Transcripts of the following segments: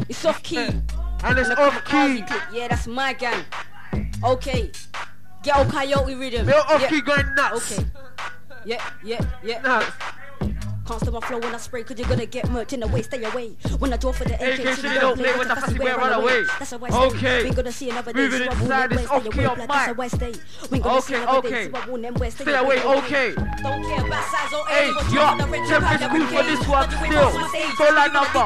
It's off key. And it's off key. Yeah, that's my gang. Okay. Ghetto Coyote rhythm. Bill off key going nuts. Okay. Yeah. Nuts. Can't stop my flow when I spray, cause you're gonna get murked in the way, stay away. When I draw for the AK, so you don't play with the fussy way, run away. That's how I stay. Okay. We ain't gonna see another day. Moving inside this off key of mine. That's how I stay. We ain't gonna see another day. Stay away, okay. Don't care about size or Hey, age. yo, Tempest cool for this one still. Phone line number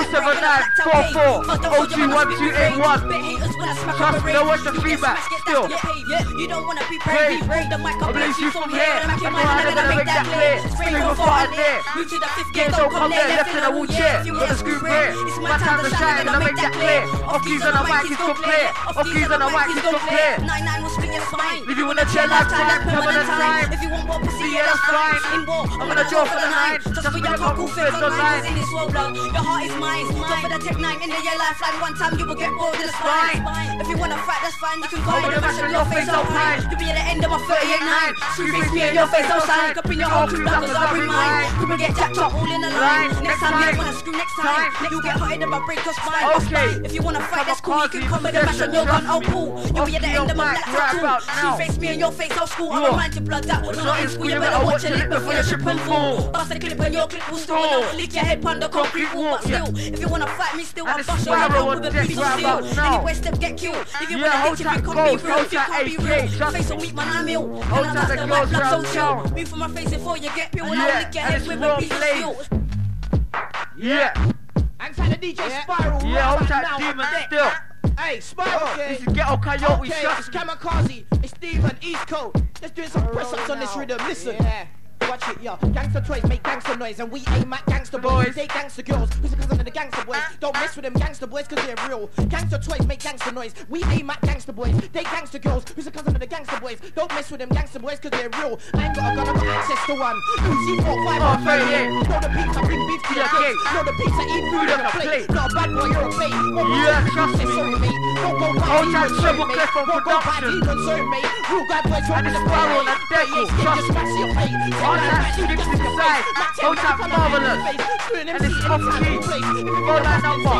07944021281. Trust me, don't watch the feedback still. You don't wanna be Hey, brave. The mic I up bless you from here. I I know how they're gonna make that clear. Spring before I'm there. Move to the fifth Games don't come there, left in a wheelchair. Got a scoop here. It's my time to shine and I make that clear. Off keys on the mic, it's so clear. Off keys on the mic, it's so clear. 9-9 will split your spine. If you wanna chill lifetime, permanent time. If you want more pussy, Yeah, that's fine. In war, I'm gonna draw for the 9. Just for your cockle fits online. In this world, love, your heart is mine. Drop for the tech 9 in the year lifeline. One time you will get bored of the spine. If you wanna fight, that's fine. You can call me the fashion, your face so high. You'll be at the end of my 38-9. Screw face me and your face so shine. Up in your own crew, cause I'll bring mine. You will get tapped up all in the line. Next time you wanna screw next time. You'll get hot in the break your spine. Okay. If you wanna fight, that's cool. You can come with a fashion, your gun, oh cool. You'll be at the end of my black tattoo. Screw face me and your face so school. I'll remind you blood that was not in school. You better watch your lip before you trip and fall. Bust a clip and your clip will stall. Lick your head on the concrete wall. But still, if you wanna fight me still, I'll bust your head up with a piece of steel. Anyway, step get killed. If you wanna ditch, if you can't be real, if you can't be real. Face will meet my I'm ill. And I'll touch the white blood so chill. Move from my face before you get peeled. And I'll lick your head with a piece of steel. Yeah. Alongside the DJ Spiral. Yeah, hold that demon still. Hey, Spiral. This is Ghetto Coyote. Okay, it's Kamikaze. It's Steven, East Coast. Let's do some press-ups on this rhythm. Listen. Watch it, yo. Gangster toys make gangster noise, and we aim at gangster boys. They gangster girls, who's because of the gangster boys. Don't mess with them gangster boys, cause they're real. Gangster toys make gangster noise. We aim at gangster boys. They gangster girls, who's because of the gangster boys. Don't mess with them gangster boys, cause they're real. I ain't got a gun, I got access to one. Uzi 4, 5, or 38. Know the beats, I bring beef to your gate. Know the beats, I eat food on a plate. Not a bad boy, you're a bait. Yeah, trust me. Sorry, mate. Don't go by Hold that Treble Clef on production. Sorry, mate. Real bad boys, And it's Spiral and Deco. Trust me. Hold that Sticks inside. Hold that Marvelous. And it's off key. Phone line number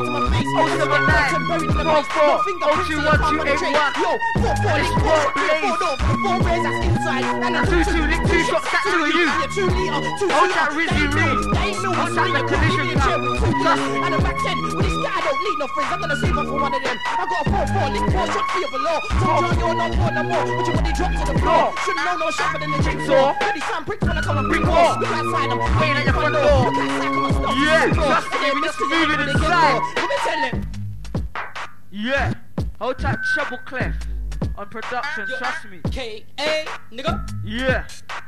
07944021281. Yo, 4 And it's World Blaze. 4 bears that's inside. And And 2-2 lick 2 shots, that's 2 of you. 2 liter, 2 Hold that Rizzy Reed. Hold that the collision trap. Trust me. And a back 10 with this guy, I don't need no friends. I'm gonna save up for one of them. I got a 4-4, lick 4 shots for you below. Told you you're not one no more, but your body dropped to the floor. Shouldn't know no sharper than the jigsaw. Pretty some pricks wanna come and bring more. Look outside, I'm Waiting at your front door. Look outside, come on, stop. Yeah, trust me, we just moving inside. Let me tell him. Yeah. Hold that Treble Clef on production, trust me. K.A. nigga. Yeah.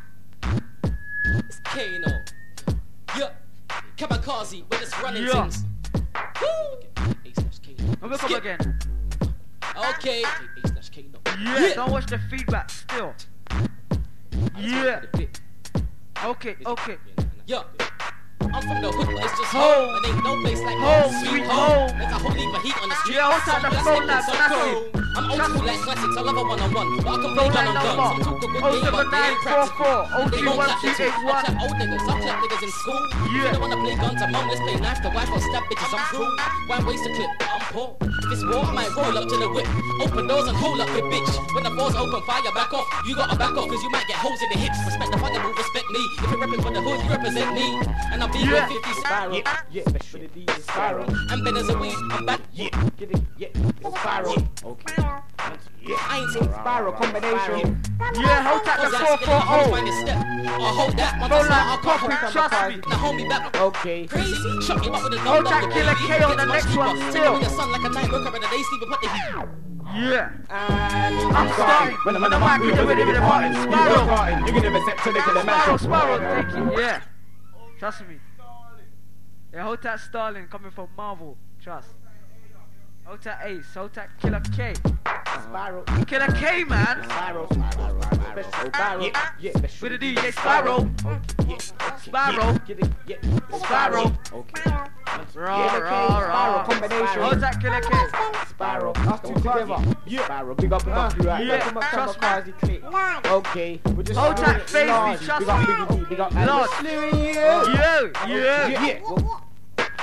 It's Kano. Yeah. Kamikaze with this running Yeah. things. Woo. I'm gonna come again. Okay. A/Kano. Yeah, don't watch the feedback still. Yeah. Okay. Yeah. I'm from the hood, but it's just Home. home. And ain't no place like Home, sweet home. There's a whole heap of heat on the street. Yeah, what's that, the That's phone it, line, so that's cold. it. I'm old school like classics, I love a one-on-one. But I can play Phone gun line on guns. number Some talk a good game, but they ain't practical. They won't clap into it. I 07944021281. clap old niggas, I clap niggas in school. Yeah. You don't wanna play guns, I'm on, let's play knife to wife or stab bitches, I'm true. Why waste a clip? I'm poor. If it's war, I might roll up to the whip. Open doors and hold up with bitch. When the doors open, fire back off. You gotta back off, cause you might get holes in the hips. Respect the fire, will respect me. If you're repping for the hood, you represent me. And I'll be Yeah. with 50 Spiral. Yeah, for the DJ Spiral. I'm better as a weed, I'm back. Get it, yeah, it's Spiral. Okay. I ain't seen Spiral combination. Yeah, hold that the 440. I'll hold that, my Phone line I'll copy, copy. trust me. Now hold me back. Okay. Crazy, shut me up with a Hold dog. that Killer K on the next one still. Your son like a night worker and they sleep put the heat. Yeah. And I'm starting. When I'm on the mic, we're with the party. Spiral. you can never step to the Spiral, thank you. Yeah. Trust me. Yeah, hold that Starling coming from Marvel. Trust. Hold that Ace. Hold that Killer K. Spiral. Killer K, man. Spiral. Yeah. With the DJ Spiral. Spiral. Spiral. Okay. Raw. Combination. Hold that Killer K. Spiral. Us two together. Yeah. Spiral. Big up and up you right. Yeah. Trust me. Okay. We're just Hold that face, me. Trust me. Big up. Lord. Yeah. Yeah. Yeah.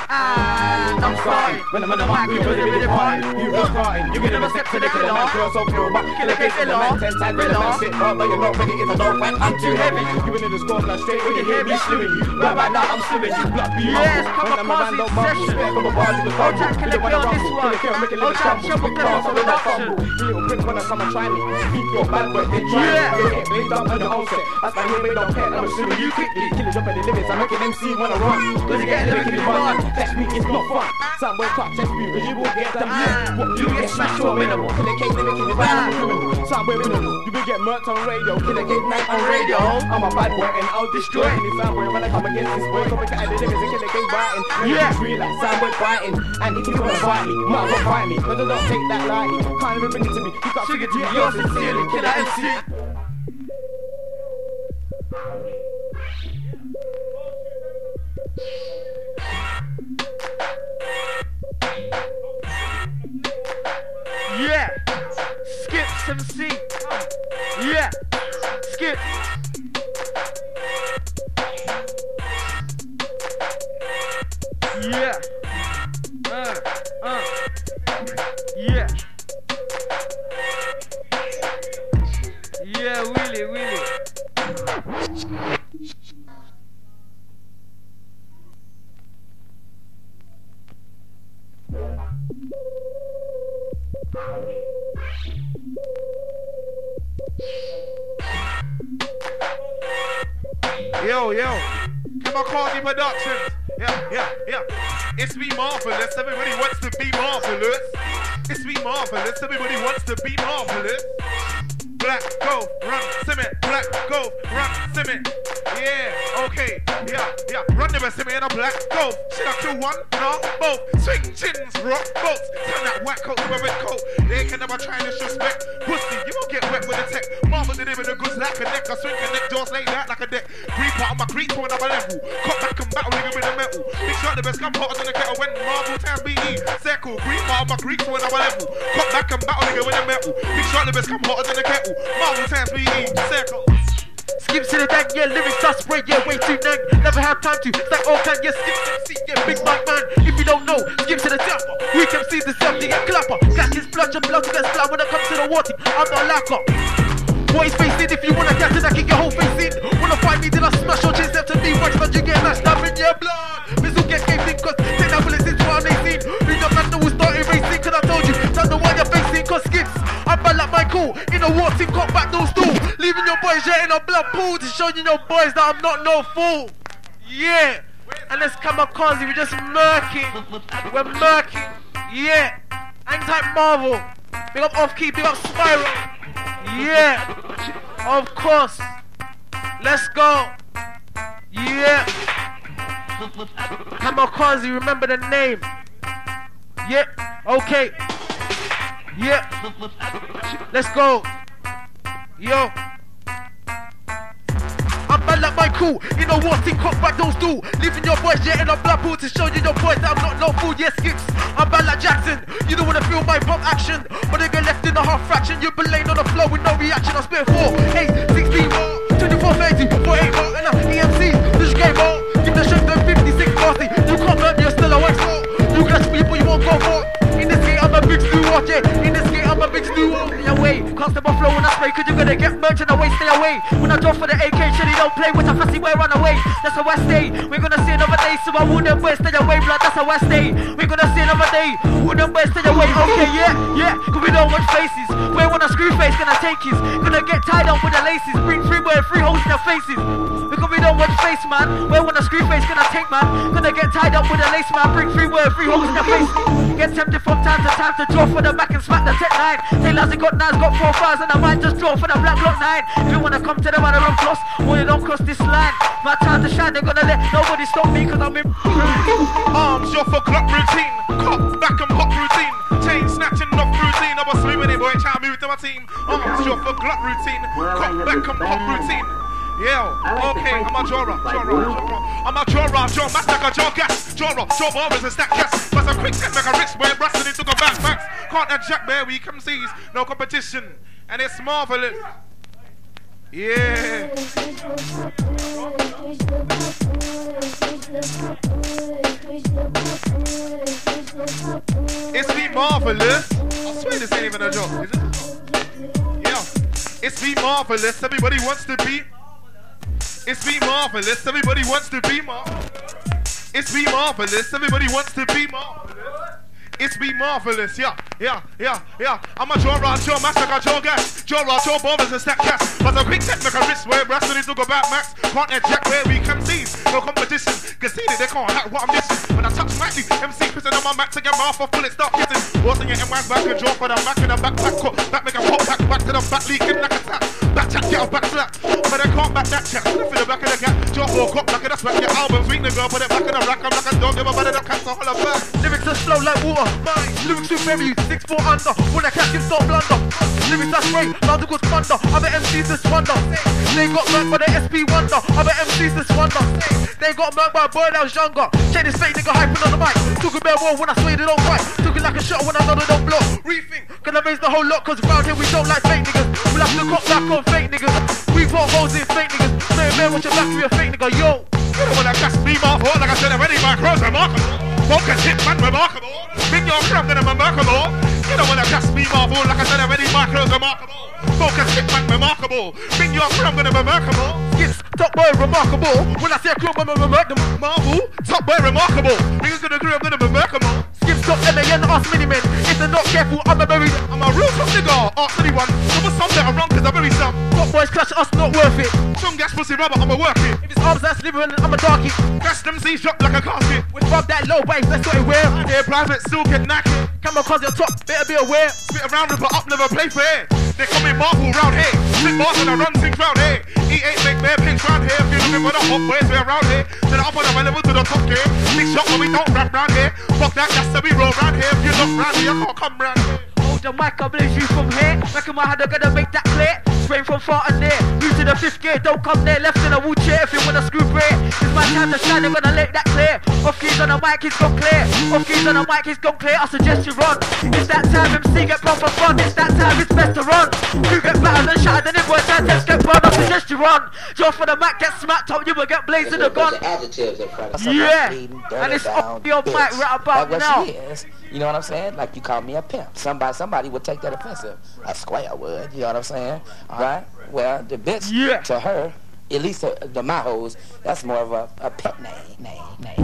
And I'm starting. When I'm on the mic, we really party. You was starting. You get a step to the killer man, girl, so pure. But killer case in the man, 10 times with the man sit. But you're not ready, it's a no fight. I'm too heavy. You in the score, not straight when you hear me slimming you. Right now, I'm slimming you. Blood be yes, come on, Posy session. Otat Killer K on this one. Otat Triple Clever production. Little prick when I come and try me. Speak your bad word, then try me. You get blamed up on the whole set. That's why you don't care, I'm assuming you quickly. Killers up at the limits, I make an MC wanna run. Cause you get a lick in the run. Catch me, it's not fun. Somewhere cut, test me, cause you won't get them yet. What, you get smashed or minimal. Killer K, they making it bad, I'm a criminal. Somewhere minimal. You will get murked on radio. Killer K, night on radio. I'm a bad boy and I'll destroy any soundboy when I come against this boy. Come and at the limits and Killer K biting. Yeah, relax, soundboy biting. And if you wanna fight me, might as well fight me. Cause I don't take that lightly. Can't even bring it to me. You can't figure to me, you're sincerely Killer MC. Yeah, Skips MC. Yeah, Skip. Yeah. Yeah. Yeah, Willie. Yo, Kamikaze Productions. Yeah. It's me marvelous. Everybody wants to be marvelous. It's me marvelous. Everybody wants to be marvelous. Black, go, run, cement. Black, go, run, cement. Yeah, okay, yeah. Run the rest of me in a black go. Should I kill one? No, both. Swing chins, rock boats. Turn that white coat to a red coat. They can never try and disrespect. Pussy, you won't get wet with a tech. Marvel did it with a goods like a neck. I swing a neck, jaws like that like a deck. Green part of my creep to another level. Cut back and battle nigga with a metal. Big shot the best, come hotter than the kettle. When Marvel times BE, circle. Green part of my creep to another level. Cut back and battle nigga with a metal. Big shot the best, come hotter than the kettle. Marvel times BE, circle. Skips to the deck, yeah, lyrics are spray, yeah, way too dang. Never have time to stack all can, yeah, Skips MC, yeah, big mic man. If you don't know, Skips to the tapper. We can see the self, they get clapper. Gas is blood, your blood to get splat when it comes to the water. I'm not lacquer. Boys face in, if you wanna gas it, I kick your whole face in. Wanna fight me, then I smash your chins left to me. Watch, but you get mashed up in your blood. Missile get caved in, cause take that bullets into what I'm seen. Read your man, who started racing, cause I told you, don't know why you're facing, cause Skips. I'm bad like Michael, in a war team, got back those door. Leaving your boys yeah in a blood pool to show you your boys that I'm not no fool. Yeah, and let's Kamikaze, we're just murking. We're murking, yeah. Hang tight Marvel, big up Off Key, big up Spiral. Yeah, of course. Let's go. Yeah. Kamikaze, remember the name. Yeah, okay. Yeah, let's go. Yo, I'm bad like Michael. You know what thing cock back those do. Leaving your boys yeah in a black pool to show you your boys that I'm not no fool. Yeah, Skips, I'm bad like Jackson. You don't wanna feel my pump action, but they get left in a half fraction. You've been laying on the floor with no reaction. I spit 4, 8, 16 more, 24, 30, 48 more, and I'm EMC. This game more. Give the shit them 56 nasty. You can't learn, you're still a white sport. You catch me, but you won't go for. In this game, I'm a big stew watch it. In this game, I'm a big stew. Stay away. Can't step on flow when I spray, cause you're gonna get merged in the way. Stay away. When I draw for the AK, shit, don't play with a fussy way, run away. That's how I stay. We're gonna see another day, so I wouldn't wait. Stay away, blood, that's how I stay. We're gonna see another day. Wouldn't wait, stay away. Okay, yeah. Cause we don't watch faces. Where when a screw face gonna take his. Gonna get tied up with the laces. Bring 3 holes in their faces. Because we don't watch face, man. Where when a screw face gonna take, man. Gonna get tied up with the lace, man. Bring 3 holes in their faces. Get tempted from time to time to draw for the back and smack the tech 9. Taylor's got 9's got 4 bars and I might just draw for the black block 9. If you wanna come to them on the wrong cross, or you don't cross this line. My time to shine, they're gonna let nobody stop me cause I'm in. Arms off for clock routine. Cop back and pop routine. Chain snatching off routine. I was swimming in boy, trying to move to my team. Arms off for clock routine. Cop back and pop routine. Yeah, okay, I'm a Jora. I'm a Jora, Joe Massacre, Joe Gas, Jora, Joe Barbers and Stack Gas. But some quick set, make a rich boy, Braston into the back, facts. Can't that Jack Bear, we come seize, no competition, and it's marvelous. Yeah. It's be marvelous. I swear this ain't even a joke, is it? Yeah. It's be marvelous. Everybody wants to be. It's be marvelous. Everybody wants to be marvelous. It's be marvelous. Everybody wants to be marvelous. It's be marvelous, yeah. I'm a jaw rod, jaw massacre, jaw gas, jaw rod, jaw bombers and stack gas. But a quick technical wrist where brass when they talk about max. Can't eject where we can seize. No competition, conceded they can't hack what I'm missing. When I touch Mikey, MC pissing on my Mac to get mouth off, bullet start hitting. Wasn't your M1's back and jaw for the Mac in the backpack cut. Back make a hot pack, back to the back leaking like a tap. Back chat, get a back slap. But I can't back that chat. Slip in the back of the cat. Jaw walk up, back of the sweat. Your album, sweet the girl, put it back in the rack. I'm like a dog, give a better the cats all of back. Lyrics are slow like water. Lyrics too heavy, 6'4" under. When I catch him, start blunder. Lyrics are straight, louder goes thunder. Other MCs just wonder. They got murked by the SP Wonder. Other MCs just wonder. They got murked by a boy that was younger. Check this fake nigga hyping on the mic. Took a bare wall when I swear they don't fight. Took it like a shot when I know they don't blow. Rethink, gonna raise the whole lot. Cause round here we don't like fake niggas. We'll have to cop back on fake niggas. We put holes in fake niggas. Say man, watch your back to be a fake nigga, yo. You don't wanna catch me off, like I said already, my crow's remarkable. Focus hit man remarkable. Bring your crowd then I'm remarkable. You don't wanna catch me off, like I said already, my crow's remarkable. Focus hit man remarkable. Bring your crowd then I'm remarkable. Skips, top boy remarkable. When I say a crew, I'm remarkable. Marvel, top boy remarkable. Bring us to the crew, I'm gonna be remarkable. Skips, top MAN, ask mini men. If they're not careful, I'm a very. I'm a real top nigga, ask anyone. There was some that are wrong cause I'm very some. Top boys clash us, not worth it. Some gas pussy rubber, I'ma work it. If it's arms that's living, I'm a darkie. Gas them C's drop like a casket. With rub that low base, that's what it wear. Yeah, private still get knackered. Camera cause you're top, better be aware. Spit around, rip it up, never play fair. They call me Marvel round here. Spit bars and I run things round here. E8 make bare pigs round here. If you're looking for the hot boys, we're around here. To the up on the level to the top here. Big shot when we don't rap round here. Fuck that, that's the we roll round here. If you're not round here, you can't come round here. Hold the mic, I blaze you from here. Back in my head, I'm gonna make that clear. Spraying from far and near. Move to the 5th gear, don't come there. Left in a wheelchair if you wanna screw break. It's my time to shine, I'm gonna let that clear. Off keys on the mic, he's gone clear. Off keys on the mic, he's gone clear. I suggest you run. It's that time, MC get proper fun. It's that time, it's best to run. You get battered and shattered, and it was that test get burned. I suggest you run. Jaw for the mic, get smacked up, you will get blazed in the gun. Adjectives in front of yeah, and it's off your mic right about like now. She is. You know what I'm saying? Like you call me a pimp. Somebody would take that offensive. A square would. You know what I'm saying? All right. Well, the bitch to her, at least to my hoes, that's more of a pet name.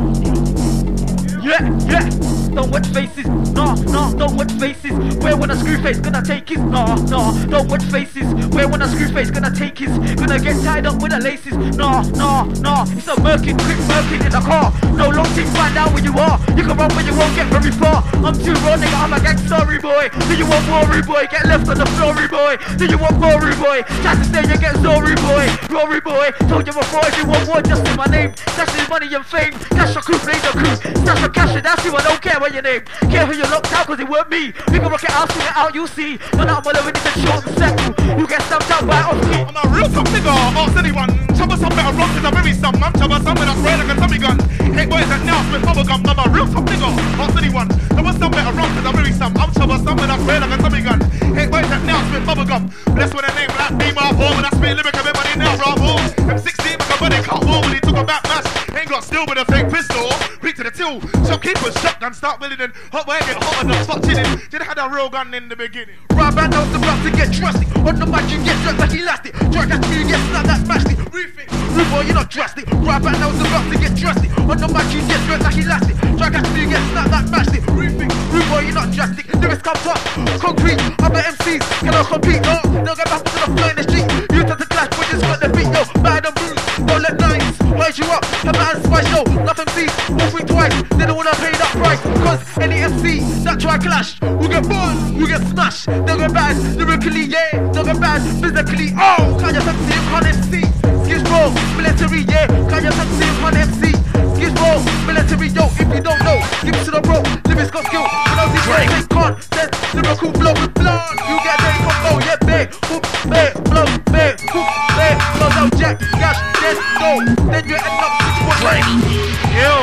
Yeah. Don't watch faces, no, don't watch faces. Where when a screw face gonna take his, no, don't watch faces. Where when a screw face gonna take his, gonna get tied up with the laces. No, it's a quick murking in the car. No long thing, find out where you are. You can run when you won't get very far. I'm too raw, nigga, I'm a gangsta-ry boy. Do you want Rory boy? Get left on the floor-y boy. Do you want Rory boy? Try to stay, you get Zory boy. Rory boy, told you before, if you want more, just in my name. That's his money and fame. Cash your crew, play the crew. Stash your cash, and that's you, I don't care what your name. Care who you locked out, cause it weren't me. We can rock it out, sing it out, you see. None of them when it's a short and settle. You get stamped out by off key. I'm a real top nigga, ask anyone. Chubba some better wrong cause I'm very some. I'm chubba some with a spray like a Tommy gun. Hey boys and now spit bubble gum. I'm a real top nigga, ask anyone. There was some better wrong cause I'm very some. I'm chubba some with a spray like a Tommy gun. Hey boys and now spit bubble gum. Blessed with a name like me, Marvel. When I spit lyric, everybody now Bravo. M16 make a buddy can't war when he took a back mash. Ain't got still with a fake pistol. Reach to the till, shopkeepers, shotgun, start willing and hot where get hot enough, stop chilling. Didn't have a real gun in the beginning. Right back now, it's about to get drastic. On the mic, you get jerked like elastic. Drag that you get snapped, that's smashed it. Rethink, rude boy, you're not drastic. Right back now, it's about to get drastic. On the mic, you get jerked like elastic. Drag that you get snapped, that's smashed it. Rethink, rude boy, you're not drastic. Lyrics come up, concrete. Other MCs cannot compete. No, they'll get back to the floor in the street. You tend to clash, but you just got the beat, yo. Bad and bruise, don't let lines rise you up. Have that and spice, yo. Nothing MCs, won't think twice. They don't wanna pay that price. Cause any MC that try clash will get burned, will get smashed. They'll get bad, lyrically, yeah. They'll get bad, physically, oh. Can't just MC, you can't MC. Skills roll, military, yeah. Can't just MC, you can't MC. Skills roll, military, yo. If you don't know, give it to the bro. Lyrics got skill, when I was in they can't. Then lyrical blow with blood. You get ready for flow, yeah, babe. Hoop, babe, blow, babe, hoop, babe. Blows out jack, gash, then go. Then you end up 6 Yo,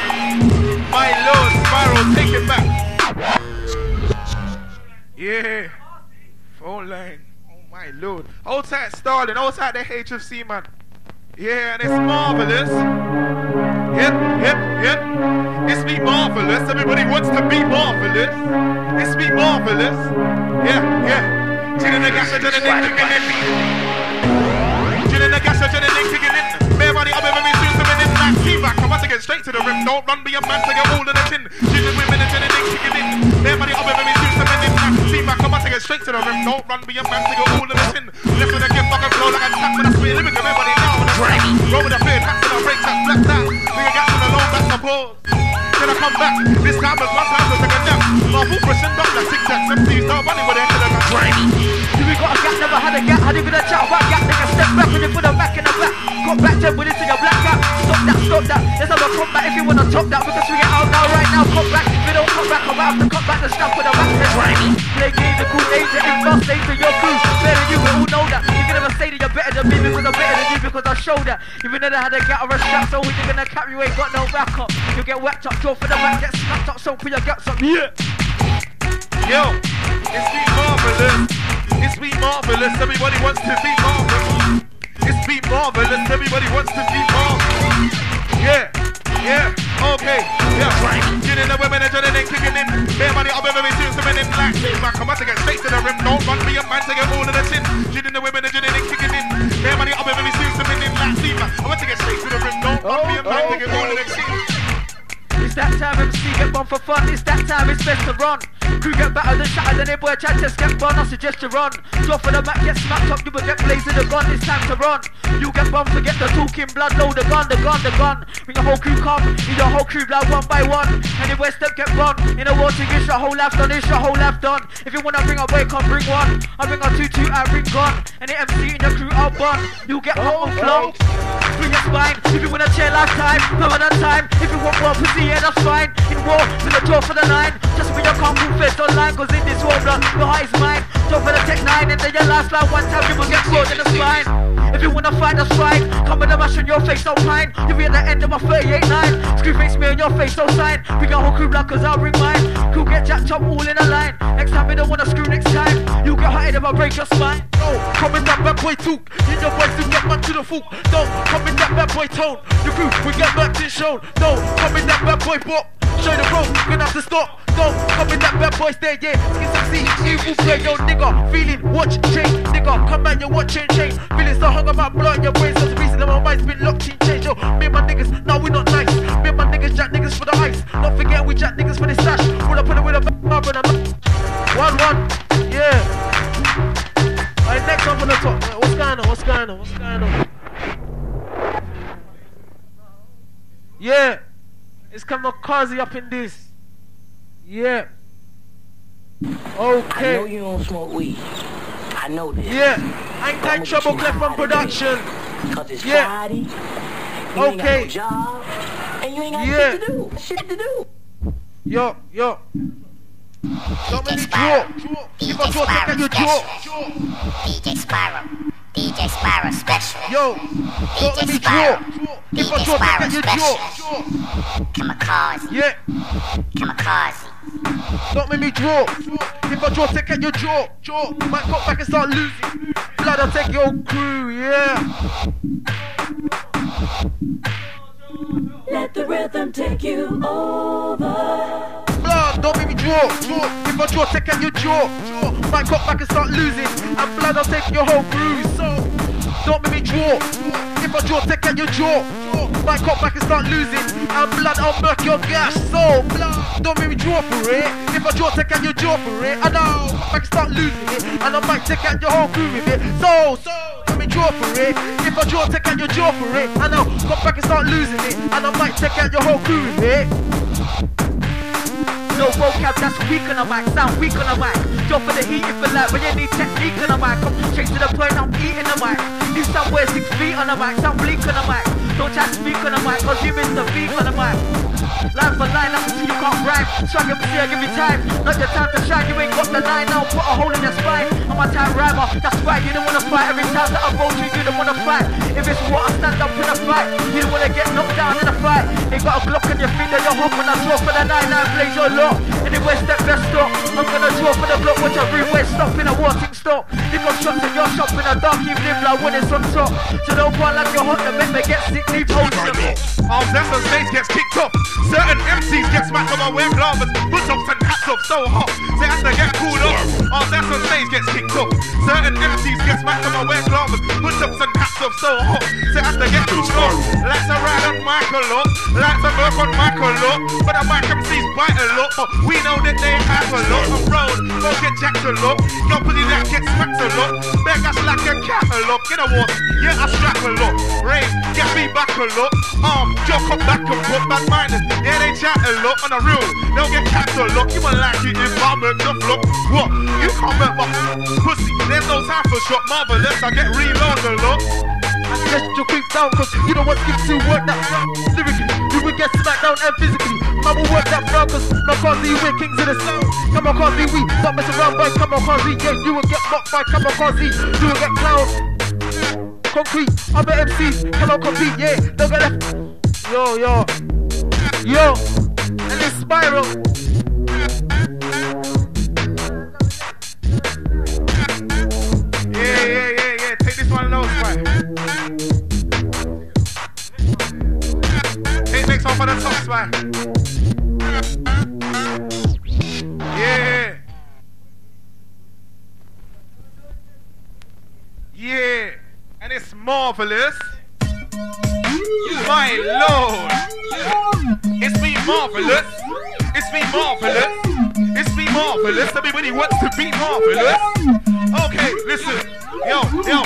my Lord Spiral, take it back. Yeah, phone line. Oh my My lord. Hold tight, Starling. Hold tight the HFC, man. Yeah, and it's marvelous. Yep. It's me marvelous. Everybody wants to be marvelous. It's me marvelous. Yeah. Gin in the gas, gin in the kicking in. Gin in the gas, gin in the kicking in. Everybody up every soon to win in that team back. I want to get straight to the rim. Don't run, be a man to get all of the chin. Gin in women and gin in the kicking in. Everybody up every soon to win in that team back. I want to get straight to the rim. Don't run, be a man to get all of the chin. Left with a gift, fucking flow like a tap with a spin. Living everybody now with a drag. Roll with a fade, back to the break, that blacked out. Bring a gas to the low, that's the pause. Then I come back. This time is one time to take a nap. Marvel pushing back like tic-tacs. MCs don't run it with the end of the gun. We got a gap, never had a gap. How you gonna chat about gap? Nigga, step back when you put a back in the back. Got back 10 minutes in your black gap. Stop that. Let's have a comeback if you wanna top that. We can swing it out now, right now. Come back. If you don't come back, I'm out to come back. The strap with a back. Play games, the cool danger. In fast days to your crew. Better than you, we all know that. You can never say that you're better than me because I'm better than you because I show that. Even though I had a gap or a strap, so when you're gonna cap, you ain't got no backup. You get whacked up, draw for the back, get snapped up, so for your guts up. Yeah. Yo, it's me marvelous. It's me marvelous. Everybody wants to be marvelous. It's me marvelous. Everybody wants to be marvelous. Yeah. Okay. Yeah. Gin in the women and gin in kicking in. Everybody up every soon to win in black. Man, come on to get straight to the rim. Don't run, be a man to get all of the chin. Gin in the women and gin in kicking in. Everybody up every soon to win in black. I want to get straight to the rim. Don't run, be a man to get all of the chin. It's that time MC get one for fun. It's that time it's best to run. Crew get battered and shattered and they boy try to get bun. I suggest you run. Drop for the mat, get smacked up, you will get blazed with the gun. It's time to run. You get bummed, forget the talking blood. Load the gun. When your whole crew come, in your whole crew blood one by one. Anywhere step get run. In a war thing, it's your whole life done. It's your whole life done. If you wanna bring a way, come bring one. I bring a 2-2, I bring gun. And the MC in your crew I'll bun. You get hot on flow. Bring your spine. If you wanna chair lifetime, permanent time. If you want more pussy, yeah that's fine. In war, with a draw for the line. Just be your calm cool face online. Cause in this war blood, your heart is mine. Draw for the tech 9 and then your last line. One time you will get caught in the spine. If you wanna fight, that's right. Come with a mash on your face, so fine. You'll be at the end of my 38-9. Screw face me on your face, so sign. Bring a whole crew blood cause I'll bring mine. Crew get jacked up all in a line. Next time you don't wanna screw next time. You get hot if I break your spine. No, come with that bad boy talk. You your boys to get back to the full. Don't come with that bad boy tone. The crew we get back to shown. No, come with that bad boy bop. Show the road, gonna have to stop. Don't come with that bad boy stay, yeah. Get some C, you will play your nigga. Feeling, watch, change, nigga. Come back, you watch, change. Feeling so hung about blood in your brain. So the reason that my mind's been locked in change. Yo, me and my niggas, now we not nice. Me and my niggas jack niggas for the ice. Don't forget we jack niggas for the stash. When I put it with a back and a 1-1, yeah. Alright, next one from the top. What's going on? Yeah. It's Kamikaze up in this. Yeah. Okay. I know you don't smoke weed. I know this. Yeah. Ain't that Trouble Clef from production. Cause it's Friday. You okay. ain't got no job. And you ain't got shit to do. Yo. Don't make me draw. If I draw, take out your jaw. DJ Spyro special. Yo, don't let me draw. If I draw, take out your jaw. Kamikaze. Yeah. Kamikaze. Don't make me draw. If I draw, take out your jaw. Might cut back and start losing. Blood, I'll take your crew, yeah. Let the rhythm take you over. Blood, don't make me draw. If I draw, take out your jaw. Might cut back and start losing. And blood, I'll take your whole crew. So, don't make me draw. If I draw, take out your jaw. Might cut back and start losing. And blood, I'll murk your gas. So, blood, don't make me draw for it. If I draw, take out your jaw for it. And I'll cut back and start losing it. And I might take out your whole crew with it. So, let me draw for it. If I draw, take out your jaw for it. And I'll cut back and start losing it. And I might take out your whole crew with it. No vocab, that's weak on the mic, sound weak on the mic. Go for the heat if you like, but you need technique on the mic. Come straight to the point, I'm eating the mic. You somewhere 6 feet on the mic, sound bleak on the mic. Don't try to speak on the mic, cause you miss the beat on the mic. Line for line, I can see you can't rhyme. Swag and see I give you time. Not your time to shine, you ain't got the line. I'll put a hole in your spine. I'm a time rhymer, that's why you don't wanna fight. Every time that I roll you, you don't wanna fight. If it's what I stand up in a fight, you don't wanna get knocked down in a fight. Ain't got a Glock on your feet that you're hopping. I draw for the 9-9, blaze your lock. Anywhere step best stop. I'm gonna draw for the block, watch everywhere stop in a walking stop. You got shots in your shop in a dark evening like when it's on top. So don't go like you're hot, the make me get sick, leave wholesome. That's on stage gets kicked off. Certain MCs get smacked up, I wear gloves, push-ups and hats off so hot. They have to get cooled off. That's on stage gets kicked off. Certain MCs get smacked up, I wear gloves, push-ups and hats off so hot. They have to get cooled off. Like to ride on Michael lot, like to work on Michael lot. But the mic MCs bite a lot, but we know that they have a lot of road. Don't get jacked a lot, your pussy that gets smacked a lot. Beg us like a catalog, get a walk, yeah I strap a lot. Rain, get me back a lot. Joke up back and put bad minders. Yeah, they chat a lot on the real. They'll get capped a lot. You won't like it if I make the flop. What? You can't make my pussy. There's no time for shot. Marvelous, I get reloaded a lot. I suggest you creep down, cause you don't want to work that round. Lyrically, you will get smacked down and physically. I will work that round, cause no Kazi, we're kings of the sound. Come on, Kazi, we don't mess around, boy. Come on, Kazi, yeah, you will get mocked by. Come on, Kazi, you will get clowned. Concrete, I'm an MC, come on, compete, yeah, don't get left. Yo, and it's Spiral. Yeah, take this one low, Spy. Take next one for the top, Spy. Yeah, and it's marvelous. My Lord, it's me marvelous. It's me marvelous. It's me marvelous. Everybody wants to be marvelous. Okay, listen. Yo.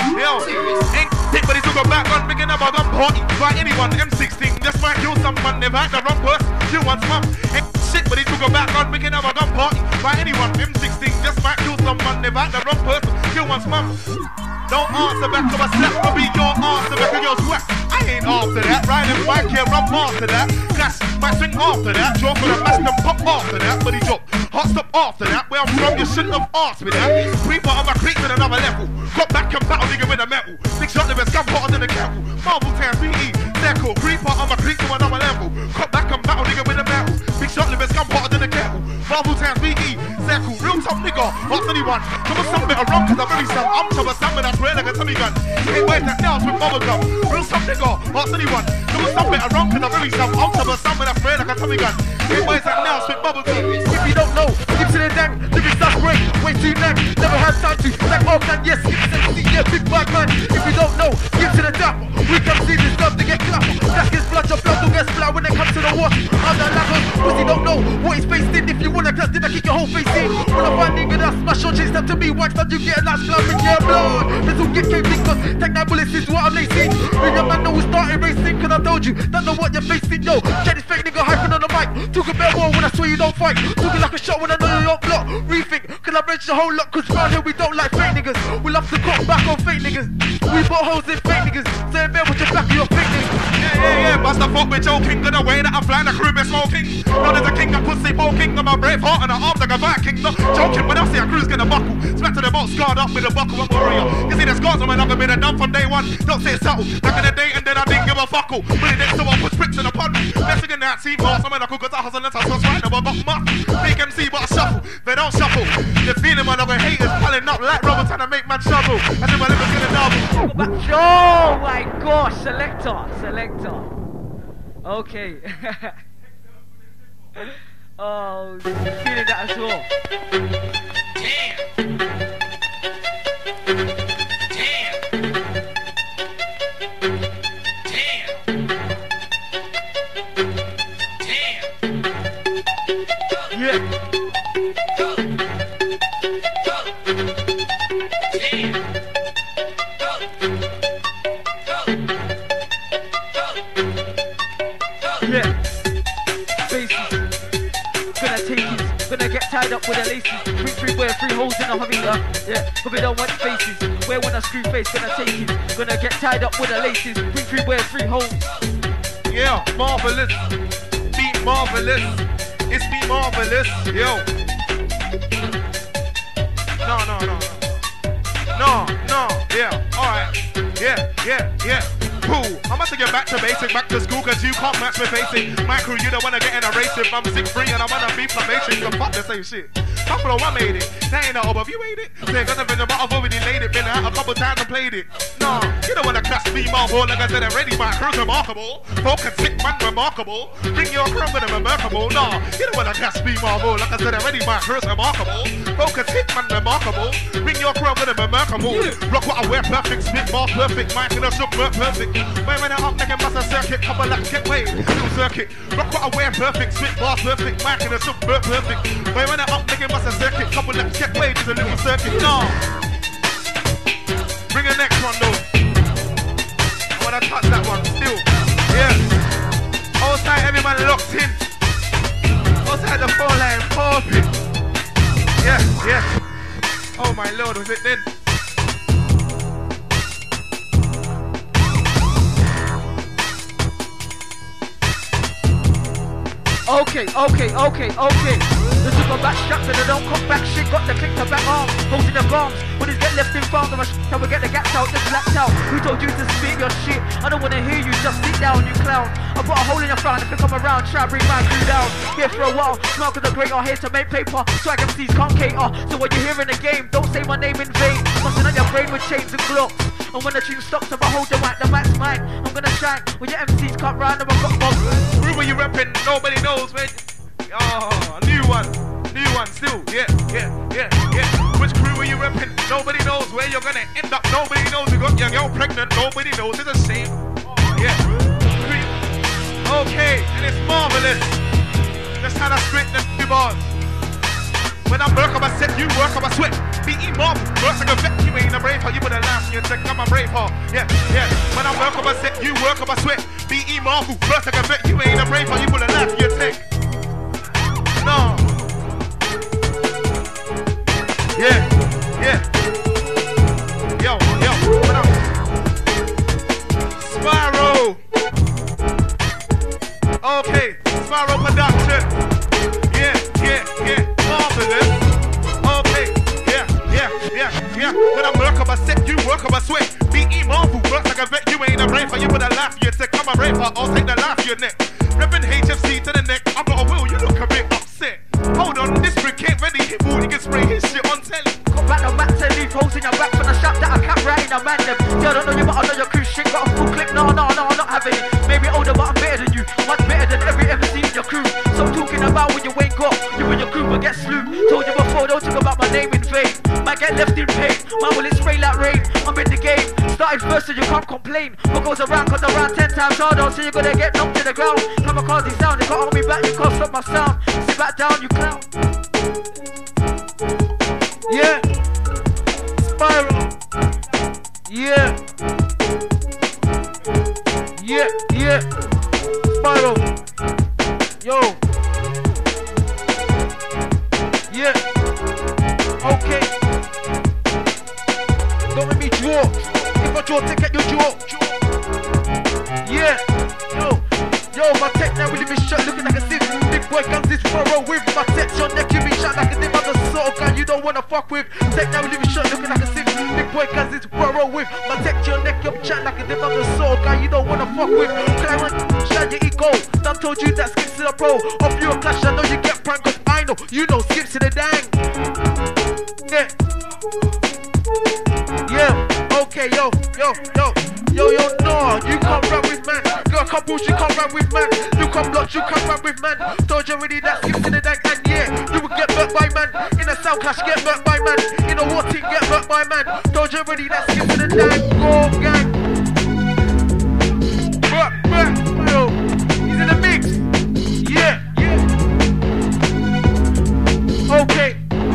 Ain't thick, but he took a back on picking up a gun party. By anyone, M16 just might kill someone. Never had the wrong person. You want mum. Ain't shit, but he took a back on picking up a gun party. By anyone, M16 just might kill someone. Never had the wrong person. You want mum. Don't answer back to a slap, will be your answer back and your sweat. I ain't after that, riding bike here, run after that. Class, my swing after that, draw for the mask and pop after that. But he dropped, hot stop after that. Where I'm from, you shouldn't have asked me that. Creeper on my creek with another level. Got back and battle nigga with a metal. Big shot, the best gun hotter than the kettle. Marvel Town, BE, Circle. Creeper on my creek to another level. Got back and battle nigga with a metal. Big shot, the best gun hotter than the kettle. Marvel Town, BE, Circle. Real top nigga, what's anyone? Come on, some better run, cause I'm very some. I'm to a salmon, that's rare like a tummy gun. Hey, where's that nails with bubble gum? Real some nigga, what's anyone? Come on, some better run, cause I'm very some. I'm to a salmon, that's rare like a tummy gun. Hey, where's that nails with bubble gum? If you don't know, give to the dang, living stuff great, way too lang. Never had time to, like all can, yes, yeah, big bad man. If you don't know, give to the dapper. We can see this stuff to get clapper. Black is blood, your blood don't get splat when it comes to the water. I'm the lappers, pussy don't know what he's faced in. If you wanna class, then I kick your whole face in. When I find nigga that smash on, chase them to me, watch that you get a nice blood with your blood. This will get came because take that bullets is what I'm lacing. When your man know we started racing, cause I told you, don't know what you're facing, yo. Get this fake nigga hyping on the mic. Talk a bit more when I swear you don't fight. Talking like a shot when I know you don't block. Rethink, collaborate the whole lot, cause round here we don't like fake niggas. We love to cut back on fake niggas. We put holes in fake niggas. Say bear with your back of your fake niggas. Yeah, bust the fuck with joking. Good the way that I'm flying, the crew been smoking. Known as a king, a pussy poking. I'm a brave heart and an arm like a Viking. No joking, when I see a crew's gonna buckle. Smack to the boat, scarred up with a buckle and warrior. You see the scars on my number, been done from day one. Don't say it's subtle. Back in the day and then I didn't give a fuckle. But it next to one put scripts in the pun. Messing in that team, boss. I'm in a cook, cause I hustle and I was right now. I got muff. Big MC, but I shuffle. They don't shuffle. The feeling when I got haters piling up like rubber trying to make man shovel. I think my liver's gonna double. Oh my gosh, selector. Okay. Oh, feeling that as well. Damn. Yeah. Tied up with the laces, free wear 3 holes in a Hummingbird. Yeah, but we don't want faces. Where when I screw face, gonna take it. Gonna get tied up with the laces, free wear 3 holes. Yeah, marvelous. Beat marvelous. It's be marvelous. Yo. No. Yeah. Alright. Yeah. Cool. I'm about to get back to basic, back to school, cause you can't match me facing. My crew, you don't wanna get in a race if I'm 6'3" and I wanna be probation. So fuck the same shit. Buffalo, I made it. That ain't no you ain't it. Say, cause I've been about, I've already laid it. Been out a couple times and played it. No, you don't wanna class me marble. Like I said already, my crew's remarkable. Focus, sick man, remarkable. Bring your crew with a remarkable. No, you don't wanna class me marble. Like I said already, my crew's remarkable. Focus, hit man, remarkable. Bring your crew with a remarkable. Rock what I wear, perfect. Spit bar, perfect. Mike in a sub, perfect. When I up, nigga, must a circuit. Couple like get way. Little circuit. Rock what I wear, perfect. Spit bar, perfect. Mike in a sub, perfect. When I up, nigga, must a circuit. Couple like get way. There's a little circuit. No. Bring the next one though. I wanna touch that one still. Yeah. Outside, every man locked in. Outside the phone line, popping. Yeah. Oh my lord, was it then? Okay. This is my back straps and I don't come back shit. Got the click to back arm, holding the bombs. When it get left in front of my shit, we get the gaps out, just blacked out. Who told you to speak your shit? I don't wanna hear you, just sit down, you clown. I put a hole in your frown if you come around, try to bring my crew down. Here for a while, smart cause the great are here to make paper. Swag MCs can't cater. So when you hear in the game, don't say my name in vain. Busting on your brain with chains and glocks. And when the tune stops, if I hold the mic's mine. I'm gonna shine when your MCs can't run, and I've got bombs. Who were you repping? Nobody knows, man. Oh, a new one still, yeah. Which crew are you repping? Nobody knows where you're gonna end up. Nobody knows you got your girl pregnant. Nobody knows, it's a shame. Yeah. Okay, and it's marvelous. That's how I split the two bars. When I work up, I said you work up, I sweat. Be marvel, works like a vet. You ain't a brave heart, you would have laughed. You think I'm a brave heart. Yeah. When I work up, I said you work up, I sweat. Be marvel, works like a vet. You ain't a brave heart, you would have laughed. You think. No. Yeah. Yo. What up? Spyro. Okay, Spyro production. Yeah. Marvelous. Okay. Yeah. When I work up, I said you work up, I sweat. Be marvel, works like a vet. You ain't a raper, you would have laughed. You think I'm a raper, I'll take the laugh your neck. Reppin' HFC to the neck. I got a will, you look a bit upset. Hold on, this brick ain't ready. Hit ball, you can spray his shit on telly. Got back no max and leave holes in your back from the shop that I can't right in a man them. Yeah, I don't know you, but I know your crew shit. Got a full clip, no, I'm not having it. Maybe older, but I'm better than you. Much better than every MC in your crew. So talking about when you ain't got, you and your crew will get slew. Told you before, don't talk about my name in vain. Might get left in pain, man will it spray like rain. I'm in the game, started first so you can't complain. What goes around comes around 10 times harder, so you're gonna get knocked to the ground. Kamikaze sound, you can't hold me back, you can't stop my sound. Sit back down, you clown. Yeah. Spyro. Yeah. Spyro. Yo. Yeah. Okay. Don't make me draw. If I draw, take out your jaw. Yeah. Yo, my tech now really be shot looking like a sieve. Big boy guns this furrow with my tech. Your neck you be shot like a dim. I'm the sort of guy you don't wanna fuck with. Tech now really be shot looking like a sieve. Big boy guns this furrow with my tech. Your neck you be shot like a dim. I'm the sort of guy you don't wanna fuck with. Can I want shine your ego? Done told you that skips to the pro. Off you a clash, I know you get pranked cause I know you know skips to the dang. Yeah. Okay, yo, no, you can't rap with man. Got a couple, you can't rap with man. You can't block, you can't rap with man. Told you already that skips to the dang. And yeah, you will get murked by man. In a sound clash, get murked by man. In a war team, get murked by man. Told you already that skips to the dang. Go gang. Yo, he's in the mix. Yeah. Okay.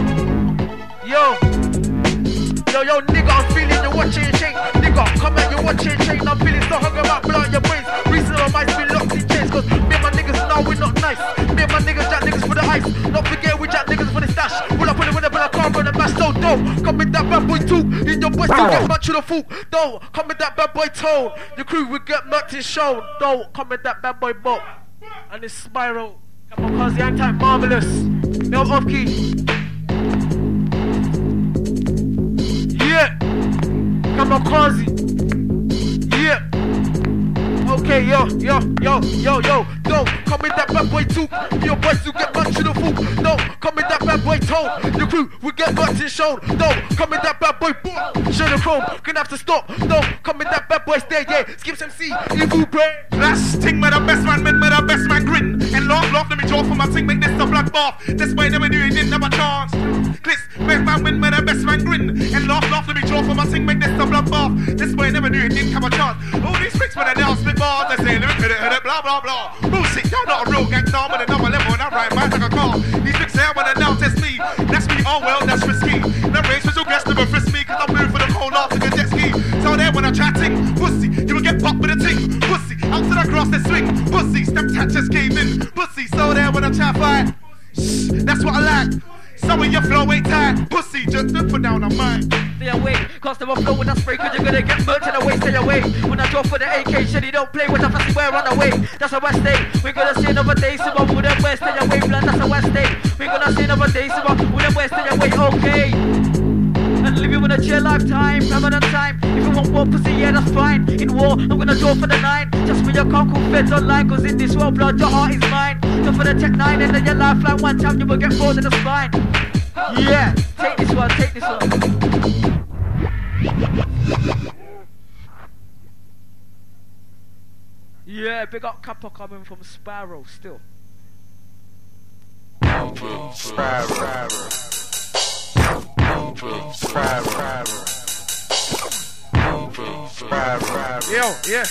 Yo, nigga, I'm feeling the watching chain. Nigga, come at your watching chain. I'm feeling so hungry about blowing your brains. Reason I might be locked in chains. Cause me and my niggas now we're not nice. Me and my niggas jack niggas for the ice. Not forget we jack niggas for the stash. Pull up on it with a bill of car on the mash. So dope. Come with that bad boy too. In your boy still get much to the fool. Don't come with that bad boy tone. Your crew will get much in shown. Don't come with that bad boy bop. And this Spiral. Come on, cause the hang time marvelous. No off key. Yeah. Come on, Kazi. Yeah. Okay, yo. No, come with that bad boy too. Your boys will get much to the fool. No, come with that bad boy tone. Your crew will get much in shown. No, come with that bad boy boom. Show the chrome, gonna have to stop. No, come with that bad boy stay, yeah. Skips MC, evil brain. Last thing with the best man, with the best man grin. And laugh, let me draw for my thing, make this a blood bath. This boy never knew he didn't have a chance. Cliss, best man win with the best man grin. And laugh, let me draw for my thing, make this a blood bath. This boy never knew he didn't have a chance. All these freaks with the nails split bars, they say, hit it, blah, blah, blah. Bullshit, y'all not a real gangster, I'm on another level and I ride mine like a car. These freaks there when they now test me. That's me, oh well, that's risky. The race special guests never frisk me, cause I move for the cold off like a jet ski. So there when I'm chatting, pussy, you will get popped with a ting. Pussy, out to the cross they swing. Pussy, step tat just came in. Pussy, so there when I'm chat fight. Shh, that's what I like. Some of your flow ain't tight. Pussy, just put down on mine. Stay away, cause never flow when I spray, cause you're gonna get murked in the way, stay away. When I draw for the AK, shit, you don't play with the fussy where run away. That's how I stay. We're gonna see another day, so I wouldn't wear, stay away, blood, that's how I stay. We're gonna see another day, so I wouldn't wear, stay away, okay. And living with a chill lifetime, permanent time. If you want more pussy, yeah, that's fine. In war, I'm gonna draw for the 9. Just when you can't call feds online, cause in this world, blood, your heart is mine. Go for the Tech 9 and then your lifeline. One time you will get bored in the spine. Yeah, take this one, take this one. Yeah, big up Kappa coming from Sparrow still. Sparrow. Yo, yeah.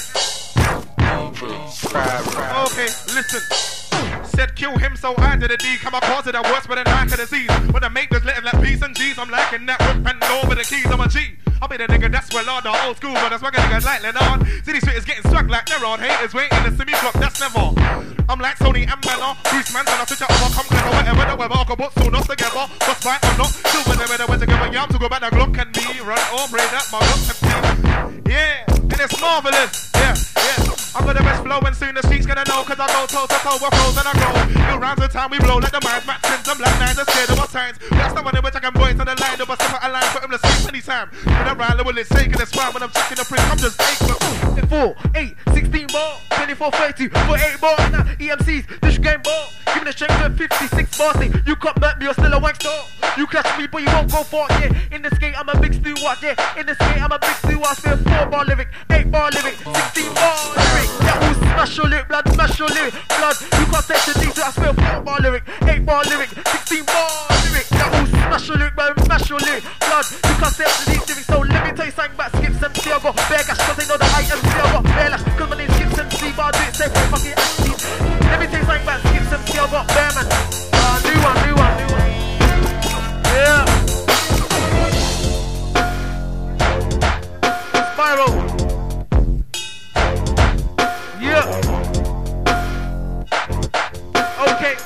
Okay, listen. Said kill him, so I did a D. Come across it, I worse with a knife of disease. When I make this little like P's and G's, I'm liking that whip and over the keys. I'm a G. I'll be the nigga that's well on the old school, but I swag a nigga like Lennon. City Street is getting swag like Neron. Haters waiting to see me clock, that's never. I'm like Sony and Banner, Bruce Manson, I switch out over, come clever, whatever the weather. I can put soon us together, just fight or not. Still whenever we're together, yeah, I'm to go back the Glock and me. Run or brain that my Glock and me. Yeah, and it's marvelous. Yeah. I got the best flow and soon the streets gonna know, cause I go toe to toe with flows and I go. New rounds of time we blow like the minds, Maxins and Black Nines are scared of our signs. That's the one in which I can boys on the line, but step out a line for him to sleep anytime. When I ride, will it sake in the spine when I'm checking the print, I'm just 8 4, 8, 16 more, 24, 32, 48 more, now EMCs, this game ball, give me the strength of 56 bars, say, you can't hurt me, you're still a wank star. You catch me, but you won't go far, yeah. In the skate, I'm a big stew, what, yeah. In the skate, I'm a big stew, I spit 4 bar lyric, 8 bar lyric, 16 bar lyric. That will smash your lyric, blood, smash your lyric, blood. You can't take the things, so I spit 4 bar lyric, 8 bar lyric, 16 bar lyric. That will smash your lyric, blood, smash your lyric, blood. You can't take the these lyrics, so let me tell you something about Skips MC. I got bare gash, cause they know that I am MC. I got bare lash, cause my name's Skips MC, but I do it safe, fucking actually. Let me tell you something about Skips MC. I got bare man. New one. Yeah. Spiral. Yeah. Okay.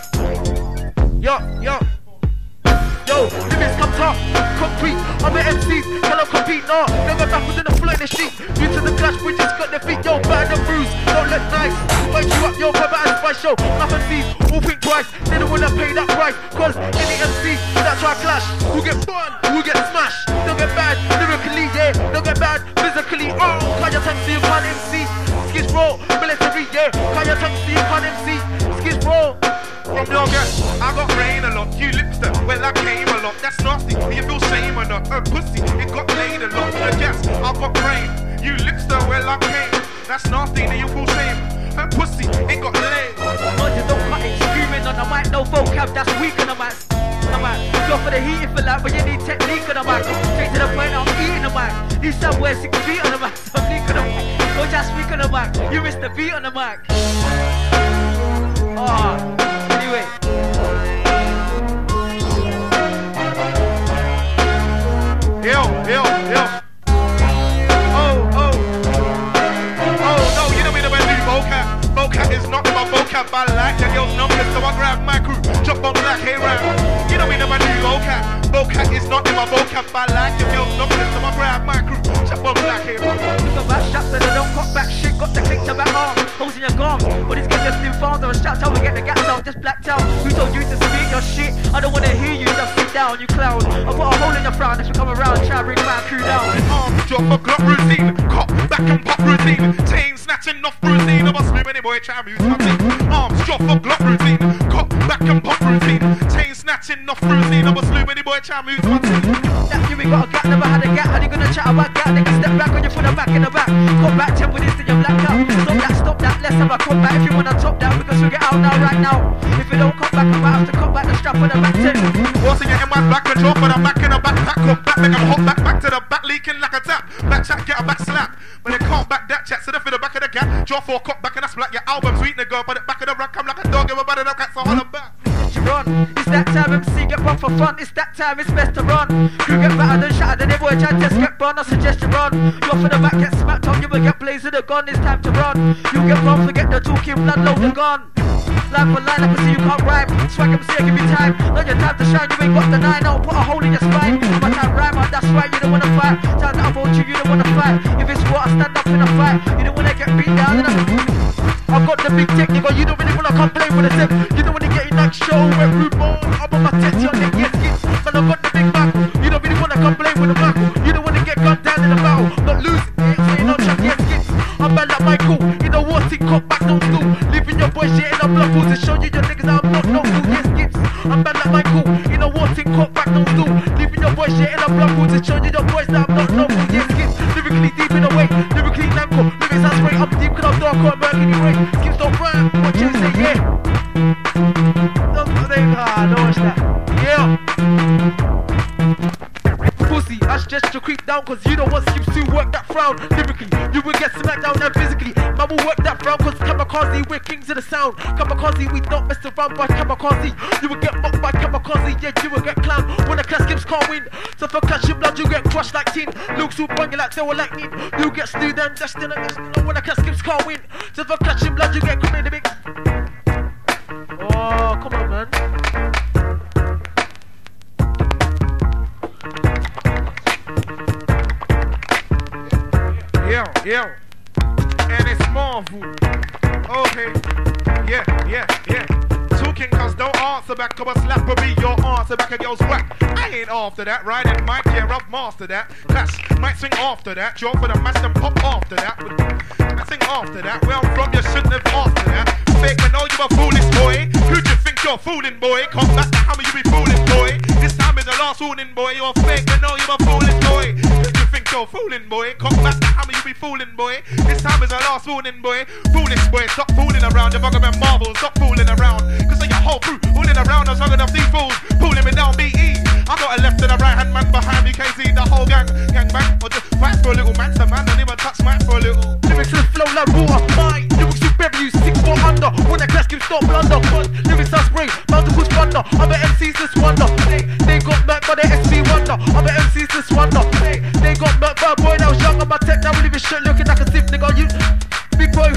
Yo, limits come top, concrete. Other MCs, cannot compete, no. Never back within the floor in the street. Due to the clash, we just got their feet, yo, bad and bruised. Don't look nice. Wake you up, yo, brother, and spice show. Nothing sees, all think twice. They don't wanna pay that price. Cause any MC that try clash, will get burned, will get smashed. They'll get bad, lyrically, yeah. They'll get bad, physically. Oh, can't you tank so you can't MC? Skis roll, military, yeah. Can't you tank so you can't MC? Skis roll. From your gas, I got rain a lot. You lipster, well I came a lot. That's nasty. You feel shame or not? Pussy, it got laid a lot. The gas, I got rain. You lipster, well I came. That's nasty. Then you feel shame. Pussy, it got laid. You don't cut it. Screaming on the mic, no vocab. That's weak on the mic. Go for the heat if you like, but you need technique on the mic. Straight to the point, I'm eating the mic. These somewhere 6 feet on the mic. So I'm on the mic. Don't just speak on the mic. You missed the beat on the mic. Anyway. Yo. Oh, no, you know me the way I do vocab. Vocab is not my vocab. I like the girls' numbers, so I grab my crew, jump on black hair round. You know me the way I do vocab. vocab is not in my vocab. I like your girls, not this, so I grab my crew. Chop on black here. You got back shots and I don't got back shit. Got the click to back arm, holes in your gums. But it's getting just new farms. I was strapped out, we get the gas out, just blacked out. Who told you to speak your shit? I don't wanna hear you, just sit down, you clown. I put a hole in your frown if you come around, try to bring my crew down. Drop a Glock routine, cop back and pop routine. Chain snatching off routine. I must move any boy, try to use my team. Arms drop a Glock routine, cop back and pop routine. Chain snatching off routine. I must move any boy, try to use my team. That you ain't got a gap, never had a gap. How you gonna chat about gap? Nigga step back on your foot, back in the back. Come back 10 with this, then you're blacked out. Stop that, let's have a come back if you wanna top that. Because we get out now, right now. If you don't come back, I might have to come back the strap on the back 10. What's in your in my back control for the back in the backpack? Come back, make 'em hop back to the back, leaking like a tap. Back chat, get a back slap. But they can't back that chat, so they feel the back of the gap. Draw 4 cop back and that's like your album, sweet nigga. But the back of the rack, I'm like a dog, give a bad enough cat, so holler back. Run. It's that time MC get run for fun. It's that time, it's best to run. Crew get battered and shattered and everyone try to just get burned. I suggest you run. You off in the back, get smacked on, you will get blazed with a gun. It's time to run. You get run, forget the talking, blood load the gun. Line for line, I can see you can't rhyme. Swag MC, I give you time. Not your time to shine, you ain't got the 9. I'll put a hole in your spine. My time rhyme, that's right, you don't wanna fight. Time that I vote you don't wanna fight. If it's what I stand up in a fight, you don't wanna get beat down. I've got the big tech, nigga, you don't really wanna complain with a tip. You don't wanna get in that show where rude boy. I'm on my tech, your neck, yes, kids. Man, I've got the big buckle. You don't really wanna complain with a buckle. You don't wanna get gunned down in the battle. Not losing, yeah, so you know, check, yes, kids. I'm bad like Michael, in a war thing, cop back, don't school. Leaving your boy shit in a block pool to show you your niggas I'm not no fool, yes, kids. I'm bad like Michael, in a war thing, cop back, don't school. Leaving your boy shit in a block pool to show you your boys that I'm not no fool, yes, kids. Lyrically deep in the way, lyrically nanko. Lyrics are straight up deep, cause I'm dark on Mercury Ray. Skips don't rhyme, what you say, yeah. Don't watch that. Yeah. Pussy, I suggest you creep down, cause you don't want skips to work that frown. Lyrically, you will get smacked down and physically. Man will work that frown, cause Kamikaze, we're kings of the sound. Kamikaze, we don't mess around by Kamikaze. You will get mocked by Kamikaze, yeah, you will get clowned. When the class skips can't win, so for catch your blood, you get crushed like tin. Looks will bring you like they were lightning. You get stewed and destined, when the class skips can't win. So for catch your blood, you get come in the mix. Oh, come on, man. Yo, and it's Marvel. Okay, yeah. Talking cause don't answer back, come a slap or be your answer back, a girl's whack. I ain't after that, riding mic, yeah, I've mastered that. Clash, might sing after that, jump for the match and pop after that. I sing after that, where I'm from, you shouldn't have asked for that. Fake, I know you a foolish boy. Who do you think you're fooling, boy? Come back to hammer, you be fooling, boy. This time is the last warning, boy. You're fake, I know you a foolish boy. Who do you think you're fooling, boy? Come back to hammer, you be fooling, boy. This time is the last warning, boy. Foolish boy, stop fooling around. You're fucking Marvel, stop fooling around. Cause of your whole crew, fooling around. I was hugging up these fools, pulling me down, BE. I got a left and a right hand man behind me, can't see the whole gang bang. Or just fight for a little man, man, don't even touch mine for a little. Lyrics will flow like water, mine. Lyrics will bear you 6 4 under. When the class gives stop blunder, cause lyrics are spray, bound to push thunder. Other MCs just wonder, they got back by the SB wonder. Other MCs just wonder, they got back by a boy that was young on my tech. Now we live in shit looking like a sieve, nigga. You big boy.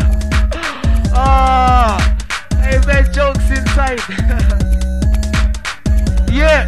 Hey man, jokes inside. Yeah.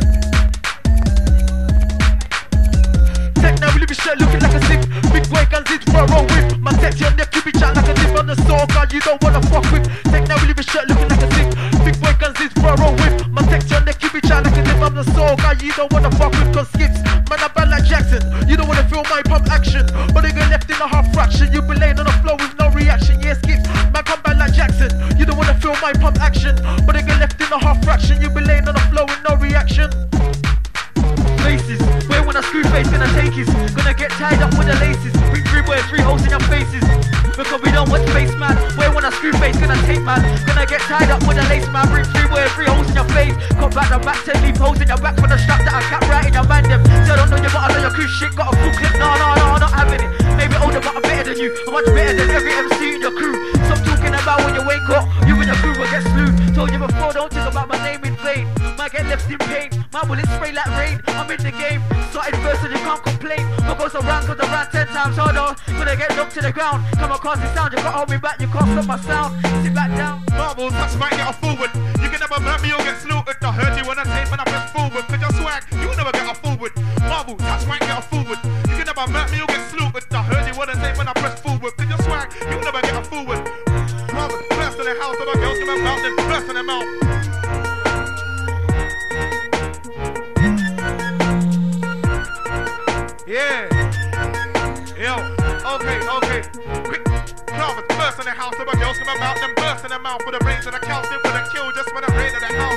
Tech now we live in shit looking like a sieve. Big boy guns it for a roll whip. My tech your neck, you be chat like a dip on the saw, cause you don't wanna fuck with. Tech now we live in shit looking like a sieve. Big boy guns it for a roll whip. My tech your neck, you be chat like a dip on the saw, cause you don't wanna fuck with. Cause skips, man I'm bad like Jackson. You don't wanna feel my pump action, but they get left in a half fraction. You be laying on the floor with no reaction. Yeah, skips, man come back like Jackson. You don't wanna feel my pump action, but they get left in a half fraction. You be laying on the floor with no reaction. Faces, where when I screw face gonna take is gonna get tied up with the laces. Bring 3 boys, 3 holes in your faces. Because we don't want space, man. Where when I screw face gonna take, man. Gonna get tied up with the lace, man. Bring 3 boys, 3 holes in your face. Come back the back, 10 leave holes in your back for the strap that I cap right in your man them. So I don't know you, but I know your crew shit got a full clip. No, I'm not having it. Maybe older, but I'm better than you. I'm much better than every MC in your crew. Stop talking about when you wake up. You and your crew will get slew. Told you before, don't talk about my name in vain. Might get left in pain. Man, will it spray like rain? I'm in the game. Started first and you can't complain. What goes around comes around 10 times harder. Gonna get knocked to the ground. Come across the sound, you can't hold me back, you can't stop my sound. Sit back down. Marbles, that's might get off forward. You can never burn me or get slaughtered. I heard you when I tape when I press forward. Cause your swag, you Okay. Quick, Clovers, burst in the house. The girls come about them, burst in the mouth with the brains and the cows. They would have killed just when I raided the house.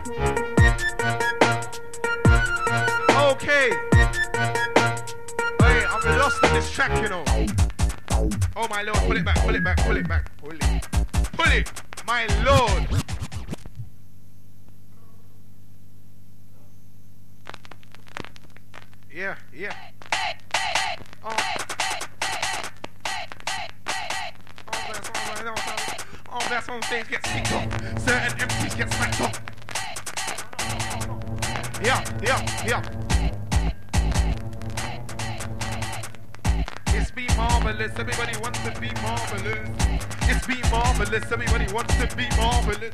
Okay. Hey, I'm lost in this track, you know. Oh my lord, pull it back. Pull it, my lord. Yeah. Oh, that's on stage gets kicked off. Certain MCs get smacked off. Yeah. It's be marvelous, everybody wants to be marvelous. It's be marvelous, everybody wants to be marvelous.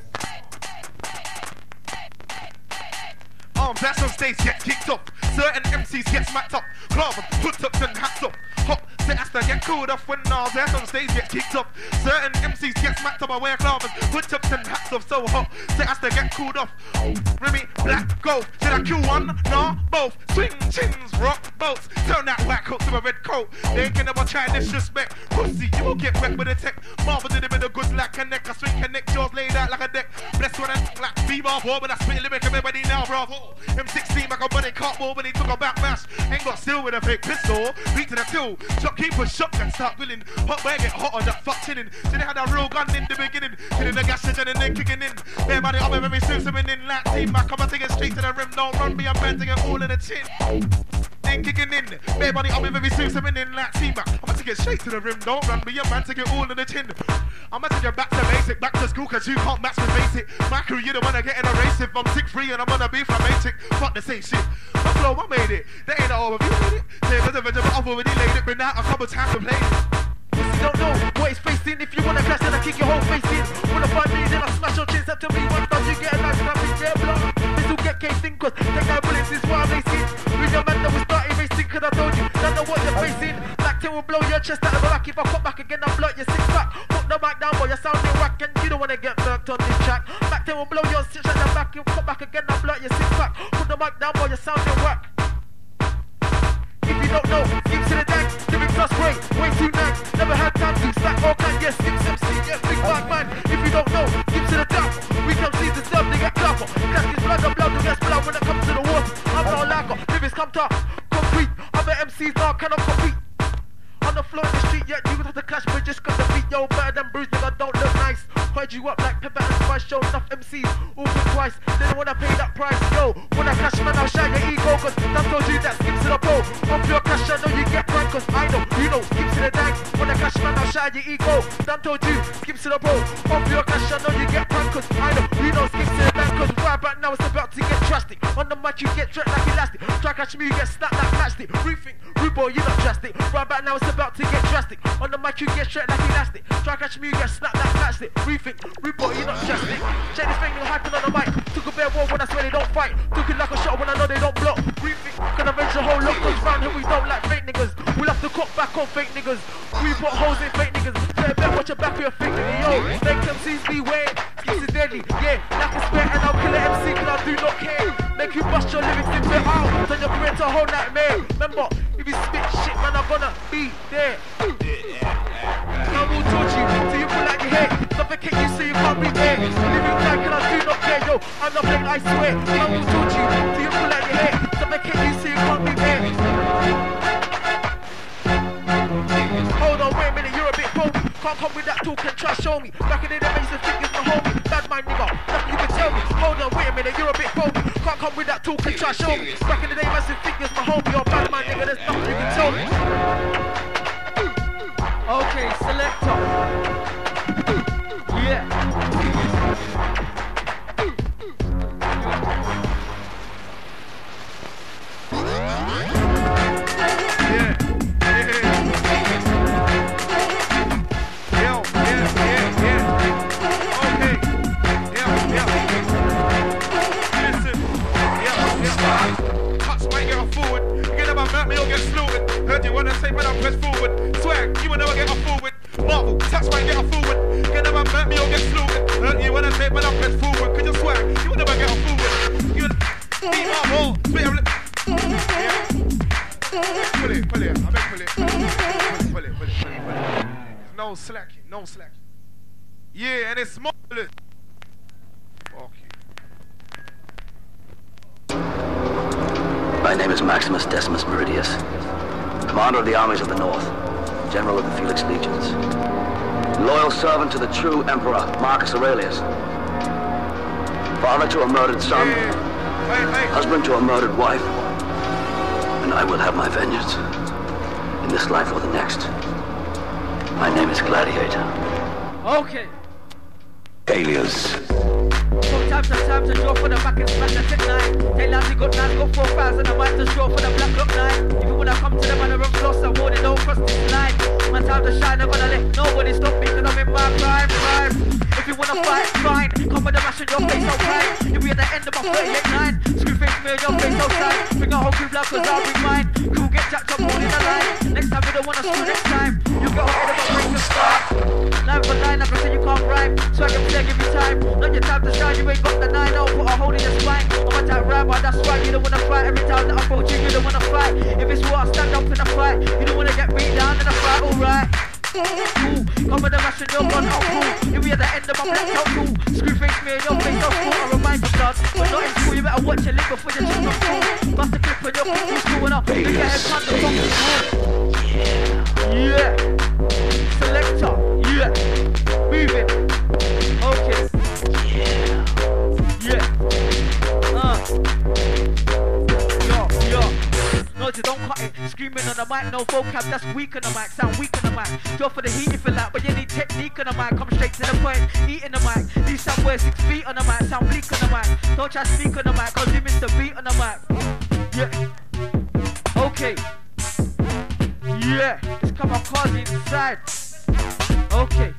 That's on stage get kicked off. Certain MCs get smacked up. Clovers, put-ups and hats off. Hot, say that's to get cooled off when that's on stage get kicked off. Certain MCs get smacked up. I wear clovers, put-ups and hats off. So hot, say that's to get cooled off. Remy, black, gold. Did I kill one? Nah, both. Swing chins, rock boats. Turn that whack hook to a red coat. They ain't gonna try disrespect. Pussy, you will get wet with a tech. Marvel did it with a good like a neck. I swing connect, jaws laid out like a deck. Bless one and like B-Marvel, but I spit lyric everybody now, bravo. M16 like a bunny cardboard when he took a back mash. Ain't got steel with a fake pistol. Beat to the till. Shopkeeper shotgun start willing. Hot boy get hot on that fuck chilling. So they had a real gun in the beginning. Killing the gas and then kicking in. Everybody up every soon swimming in like team. I come and take it straight to the rim. Don't run me, I'm man to get all in the chin. Then kicking in. Everybody up every soon swimming in like team. I'm gonna take it straight to the rim. Don't run me, I'm man to get all in the chin. I'm gonna take you back to basic, back to school, cause you can't match with basic. My crew, you don't wanna get in a race if I'm 6'3" and I'm gonna be flamatic. Fuck the same shit. My flow, I made it. They ain't all of you made it. Say a bit of I've already laid it. Been out a couple times to play it. You don't know what it's facing. If you wanna clash, then I kick your whole face in. Wanna find me, then I smash your chins up to me. One time you get a nice snap, you get blood. This will get cased in, cause take that bullets is what I'm racing. With your man that we started racing, cause I told you, don't know what you're facing. Black tail will blow your chest out of the back. If I come back again, I'll blow your six pack. Put the mic down, boy, you're sounding whack, and you don't wanna get murked on this track. Black tail will blow your shit out the back. You come back again, I'll blow your six pack. Put the mic down, boy, you're sounding whack. If you don't know, skip to the dance, lyrics are spray, way too nice. Never had time to stack all kind, yes, skip MC, yes, big bad man. If you don't know, skip to the dance. We come see the stuff, they get clapper. Class is blood, the blood, who gets blood when it comes to the water. I'm not lacker, lyrics come tough, concrete. Other MCs now cannot compete. On the floor in the street, yeah, you would have to clash, but just got the beat, yo, better than Bruce, nigga, don't look nice. Heard you up like Pepper and Spice, show enough MCs, all good twice. They don't wanna pay that price, yo. When I clash, man, I'll shine your ego, cause that's told you that skips to the pro. Off your clash, I know you get pranked, cause I know, you know, skips to the dance. When I clash, man, I'll shine your ego. Done told you, skips to the pro. Off your clash, I know you get pranked, cause I know, you know, skips to the dance. Cause right about now, it's about to get drastic. On the mic, you get trapped like elastic. Try catch me, you get snapped like matchstick. Roofing, rude boy, you're not drastic. Right about now, it's about to get drastic. On the mic, you get straight like elastic. Try catch me, you get snapped like matchstick. Rethink, rude boy, you're not drastic. Check this thing, you're hyping on the mic. Took a bare war when I swear they don't fight. Took it like a shot when I know they don't block. Rethink, can avenge the whole lot. Cause round here we don't like fake niggas. We'll have to cock back on fake niggas. We put holes in fake niggas. Better watch your back for your fake nigga. Yo, make MCs beware. Skips is deadly, yeah. Like a spare and I'll kill an MC cause I do not care. Make you bust your lyrics in bit out. Turn your career to a whole nightmare. Remember, if you spit shit, man, I'm gonna be there. I will torture you till you pull out your hair. Suffocate you so you can't be there. Living like and I do not care, yo. I'm not playing, I swear. I will torture you till you pull out your hair. Suffocate you so you can't be there. Hold on, wait a minute, you're a bit phony. Can't come with that talk and try show me. Back in the day, I used to think it's my homie. Bad mind nigga, nothing you can tell me. Hold on, wait a minute, you're a bit phony. Can't come with that talk and try show me. Back in the day, I used to think it's my homie. Or bad mind nigga, there's nothing you can tell me. Okay, selector. Yeah. Heard you wanna say, but I'm press forward. Swag, you will never get a forward. Marvel, touch might get a forward. Get never hurt me or get fluid. Heard you wanna say, but I'm press forward. Cause you swag, you will never get a forward. You be Marvel, spit yeah. Pull it, I beg pull it. no slacking, no slacking. Yeah, and it's marvelous. Fuck you. My name is Maximus Decimus Meridius, commander of the armies of the North, general of the Felix Legions, loyal servant to the true emperor Marcus Aurelius, father to a murdered son, husband to a murdered wife, and I will have my vengeance in this life or the next. My name is Gladiator. Okay. Alias. From time to draw for the back and smash the tip nine. They lads got 9, got 4,000, I might just draw for the black lock 9. If you wanna come to the man of floss, I warn it, don't cross this line. My time to shine, I'm gonna let nobody stop me, cause I'm in my prime. If you wanna fight, fine. Come with the mash on your face, so fine. You'll be at the end of my 38-9. Screw face me on your face, so tight. Bring a whole crew black, cause I'll be mine. Cool, get jacked up, holding the line. Next time you don't wanna screw next time. You get ahead of my break to start. Line for line, I can say you can't rhyme. So I can play, give you time. Not your time to shine, you ain't got the 9-0. Put a hole in your spine. I'm a tight rapper, that's right. You don't wanna fight. Every time that I approach you, you don't wanna fight. If it's war, I stand up in a fight. You don't wanna get beat down in a fight, alright. Ooh, come with the mash and you're gone out cool. You'll be at the end of my black out cool. Screw face me and your face so cool. I remind you, blood, when not in school, you better watch your lip before you chip on cool. Bust a clip when you're cool school and up. Make your head turn the fucking cool. Yeah. Selector. Yeah. Moving. Okay. Yeah. Yo. No, just don't cut it. Screaming on the mic, no vocab, that's weak on the mic. Sound weak on the mic. Go for the heat if you like, but you need technique on the mic. Come straight to the point, eat in the mic. These sound words 6 feet on the mic, sound bleak on the mic. Don't try to speak on the mic, cause you miss the beat on the mic. Yeah. Okay. Yeah. It's come up cause inside. Okay.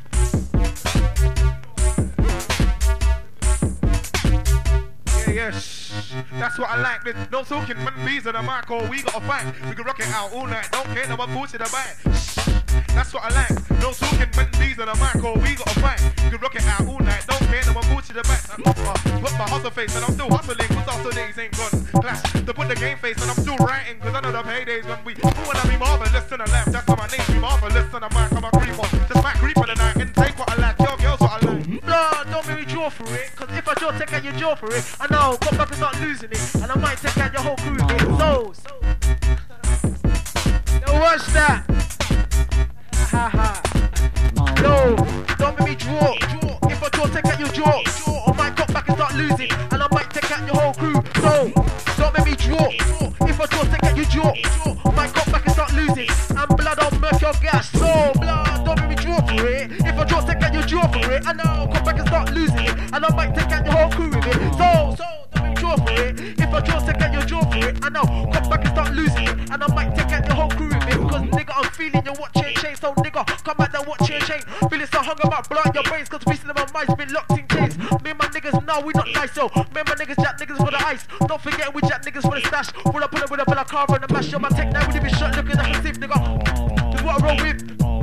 Yes. That's what I like. There's no talking when bees on the mic or we gotta fight. We can rock it out all night. Don't care about bullshit about it. That's what I like. No talking when bees on the mic or we gotta fight. We can rock it out all night. Don't care about bullshit about it. Put my hustle face and I'm still hustling cause hustle days ain't gone. Clash to put the game face and I'm still writing cause I know the paydays when we wanna be marvelous to the left. That's how my name be marvelous to the mic. I'm a creeper. Just might creep for the night and take what I like. Your girls what I like. No, don't make me draw for it. Cause if I draw, take out your jaw for it. I know, come back and start losing it. And I might take out your whole crew with it. So. Now watch that. No, don't make me draw. If I draw, take out your jaw. I might come back and start losing. And I might take out your whole crew. So, don't make me draw. If I draw, take out your jaw. I might come back and start losing. And blood on murk your gas. So, blood, don't make me draw for it. If I draw, take out your jaw for it. And I'll come back and start losing it. And I might take out your whole crew with it. So, don't make me draw for it. If I draw, take out your jaw for it. And I'll come back and start losing it. And I might take out your whole crew with it. Because nigga, I'm feeling your watch and chain. So nigga, come back and watch your chain. Feeling so hung about blood in your brains. Cause feasting in my mind's been locked in chains. Me and my niggas, no, we not nice, yo. Me and my niggas, jack niggas for the ice. Don't forget we jack niggas for the stash. Pull up on it with a bella car and a mash. Yo, my tech now would even shot looking like a sieve, nigga. This is what I roll with.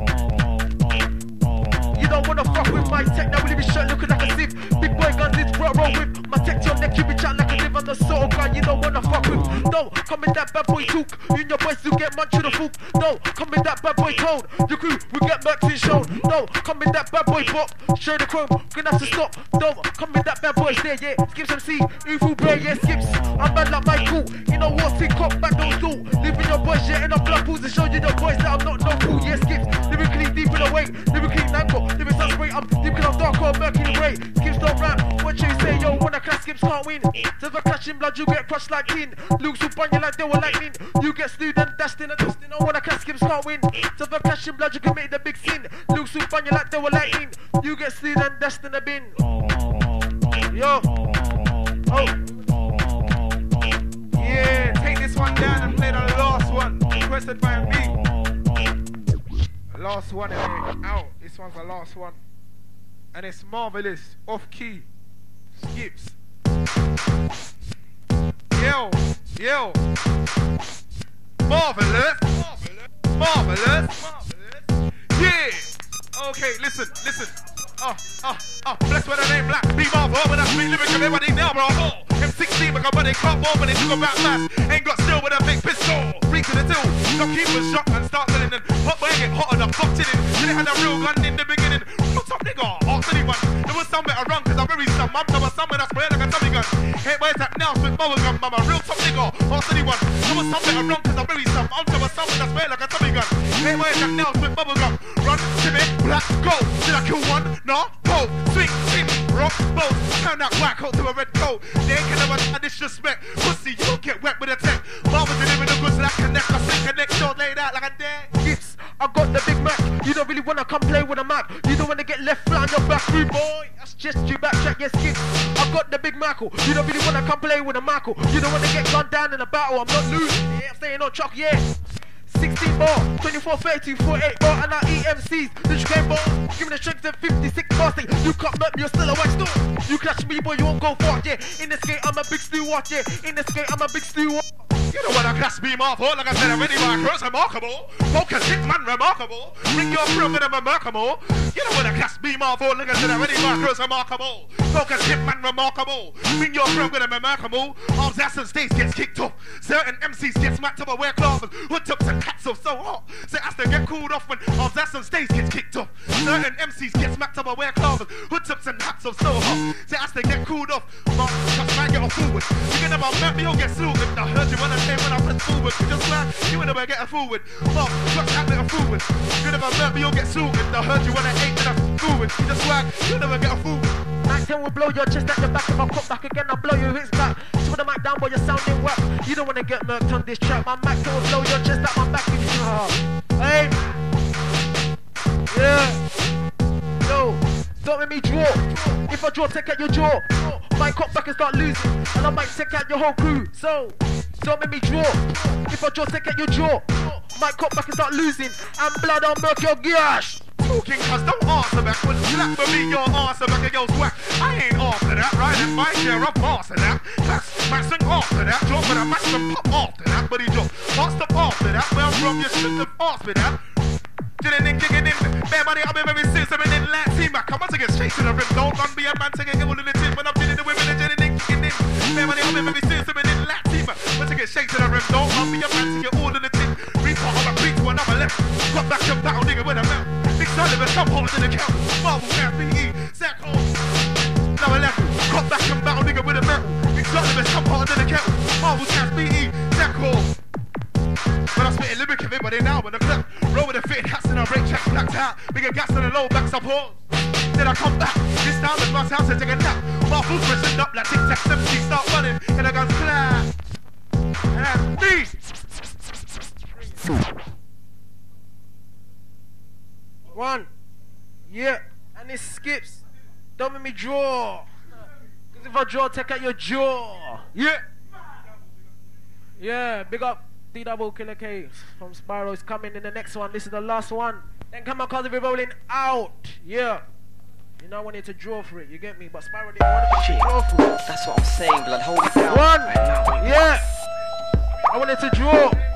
You don't wanna fuck with my tech now would even shot looking like a sieve. Big boy guns, this what I roll with. My tech to your neck, you be chat like a live on the sort of guy you don't wanna fuck with. No, come in that bad boy talk. You and your boys do get much to the fook. No, come in that bad boy tone. The crew, we get mercs in shown. No, come in that bad boy pop. Show the chrome, gonna have to stop. No, come in that bad boy there, yeah. Skips MC, Ufu Bray, yeah, skips. I'm bad like my cool. You know what, sick cop, back don't do. Leaving your boys, yeah, in a blood pools to show you your boys that I'm not no fool, yeah, skips. Lyrically deep in the weight, lyrically nango. Lyrics so straight, I'm deep cause I'm dark or murky in the way. Skips don't rap, what you say, yo, when I clash, skips can't win. So if I clash in blood, you get crushed like tin. Luke's who bun you like they were lightning. You get slewed and dashed in a dustin'. Oh, when I clash, skips can't win. So if I clash in blood, you commit the big sin. Luke's who bun you like they were lightning. You get slewed and dashed in a bin. Yo. Oh. Yeah, take this one down and play the last one. Requested by me. Last one out. This one's the last one. And it's marvelous. Off key. Skips. Yo. Marvelous. Yeah. Okay, listen. Bless with the name Black. Be Marvel when I speak lyrics of everybody now, bro. MC 16, but they can't move when they talk about mass. Ain't got still with a big pistol. Free to the till. Got keepers shot and start killing and hot boy get hotter than fucked it in. They had a real gun in the beginning. What's up, nigga? Ask anyone. There was some better wrong, cause I'm very some. I'm number some when I spray like a Tommy gun. Hey, where's that now? With bubble gum, I'm a real top nigga. Ask anyone. There was some better wrong, cause I'm very some. I'm number some when I spray like a Tommy gun. Hey, where's that now? With bubble gum. Run, shimmy, black, go. Did I kill one? No, go. Swing, swing, rock, boat. Turn that whack out to a red coat. They ain't gonna run a disrespect. Pussy, you get wet with a tech. Marvin delivering the goods like a neck. I sing connect, short laid out like a dead. Gifts, I got the Big Mac. You don't really wanna come play with a Mac. You don't wanna get left flat on your back, rude boy. That's just you backtrack, yes, Gifts. I got the Big Mackle. You don't really wanna come play with a Mackle. You don't wanna get gunned down in a battle. I'm not losing. Yeah, I'm staying on chalk, yeah. 16 ball, 24, 32, 48 ball, and I EMCs, the game ball, giving the strength to 56 ball, thing. You can't murk me, you're still a white stone. You catch me, boy, you won't go far, yeah. In the skate, I'm a big steward, yeah. In the skate, I'm a big steward. You know what I class beam off, like I said already, my girl's remarkable. Focus, hit man, remarkable. Bring your crew with a remarkable. You know what I class beam off, like I said already, my girl's remarkable. Focus, hit man, remarkable. Bring your crew with a remarkable. Arms, ass, and stage gets kicked off. Certain MCs get smacked up and wear clothes. Hood tops and cats off so hot. So as they get cooled off when arms, ass, and stage gets kicked off. Certain MCs get smacked up and wear clothes. Hood tops and hats off so hot. So as they get cooled off, Mark, just man, get off forward. You get about map me, you'll get slaughtered. I heard you when I came when I press forward. Just like you ain't never get a forward. Mark, just act like a forward. You never map me, you'll get slaughtered. I heard you when I ate when I forward. Just like you never get a forward. Mac 10 will blow your chest at your back. If I cut back again, I'll blow your hits back. Swing the mic down, boy, you're sounding whack. You don't wanna get murked on this track. My Mac 10 will blow your chest at my back if you Hey, yeah. Yo, don't make me draw. If I draw, take out your jaw. Might cut back and start losing, and I might take out your whole crew. So, don't make me draw. If I draw, take out your jaw. Might cut back and start losing, and blood on murk your gash. Talking cause don't answer back. When slap for me, your answer back and goes whack. I ain't after that, right? And my share of master that. Class, Max and after that. Drop with a match and pop after that. But he dropped fast up after that. Where I'm from, you shouldn't have asked me that. Didn't in, kicking in. Bare money, I've been very serious. I'm in like T-Mac. I want to get straight to the rim. Don't run be a man to get all in the gym. When I'm dealing the women and didn't in, kicking in. Bare money, I've been very serious. I'm in like T-Mac. Want to get straight to the rim. Don't run be a man to get all in the gym. Report on my beat to another left. Got back and battle, nigga, with a mouth. Big Sullivan, come hard in the count. Marvel, FBE, Zach Hall. Now a left. Got back and battle, nigga, with a mouth. Big Sullivan, come hard in the count. Marvel, FBE, Zach Hall. When I spit a lyric, everybody now in the clip. Roll with the fitted hats and I break tracks blacked out. Bigger gas than the low backs I pause. Then I come back. This time with my house to take a nap. My foot's pressing up like Tic Tac 70. Start running and the guns clap. And me. One. Yeah. And it skips. Don't make me draw. Cause if I draw, take out your jaw. Yeah. Yeah. Big up. D-Double Killer Caves from Spyro's coming in the next one. This is the last one. Then come on, cause we're rolling out. Yeah. You know I wanted to draw for it, you get me? But Spyro didn't want to draw for it. That's what I'm saying, blood. Hold it down. One. Right now. Yeah. I wanted to draw.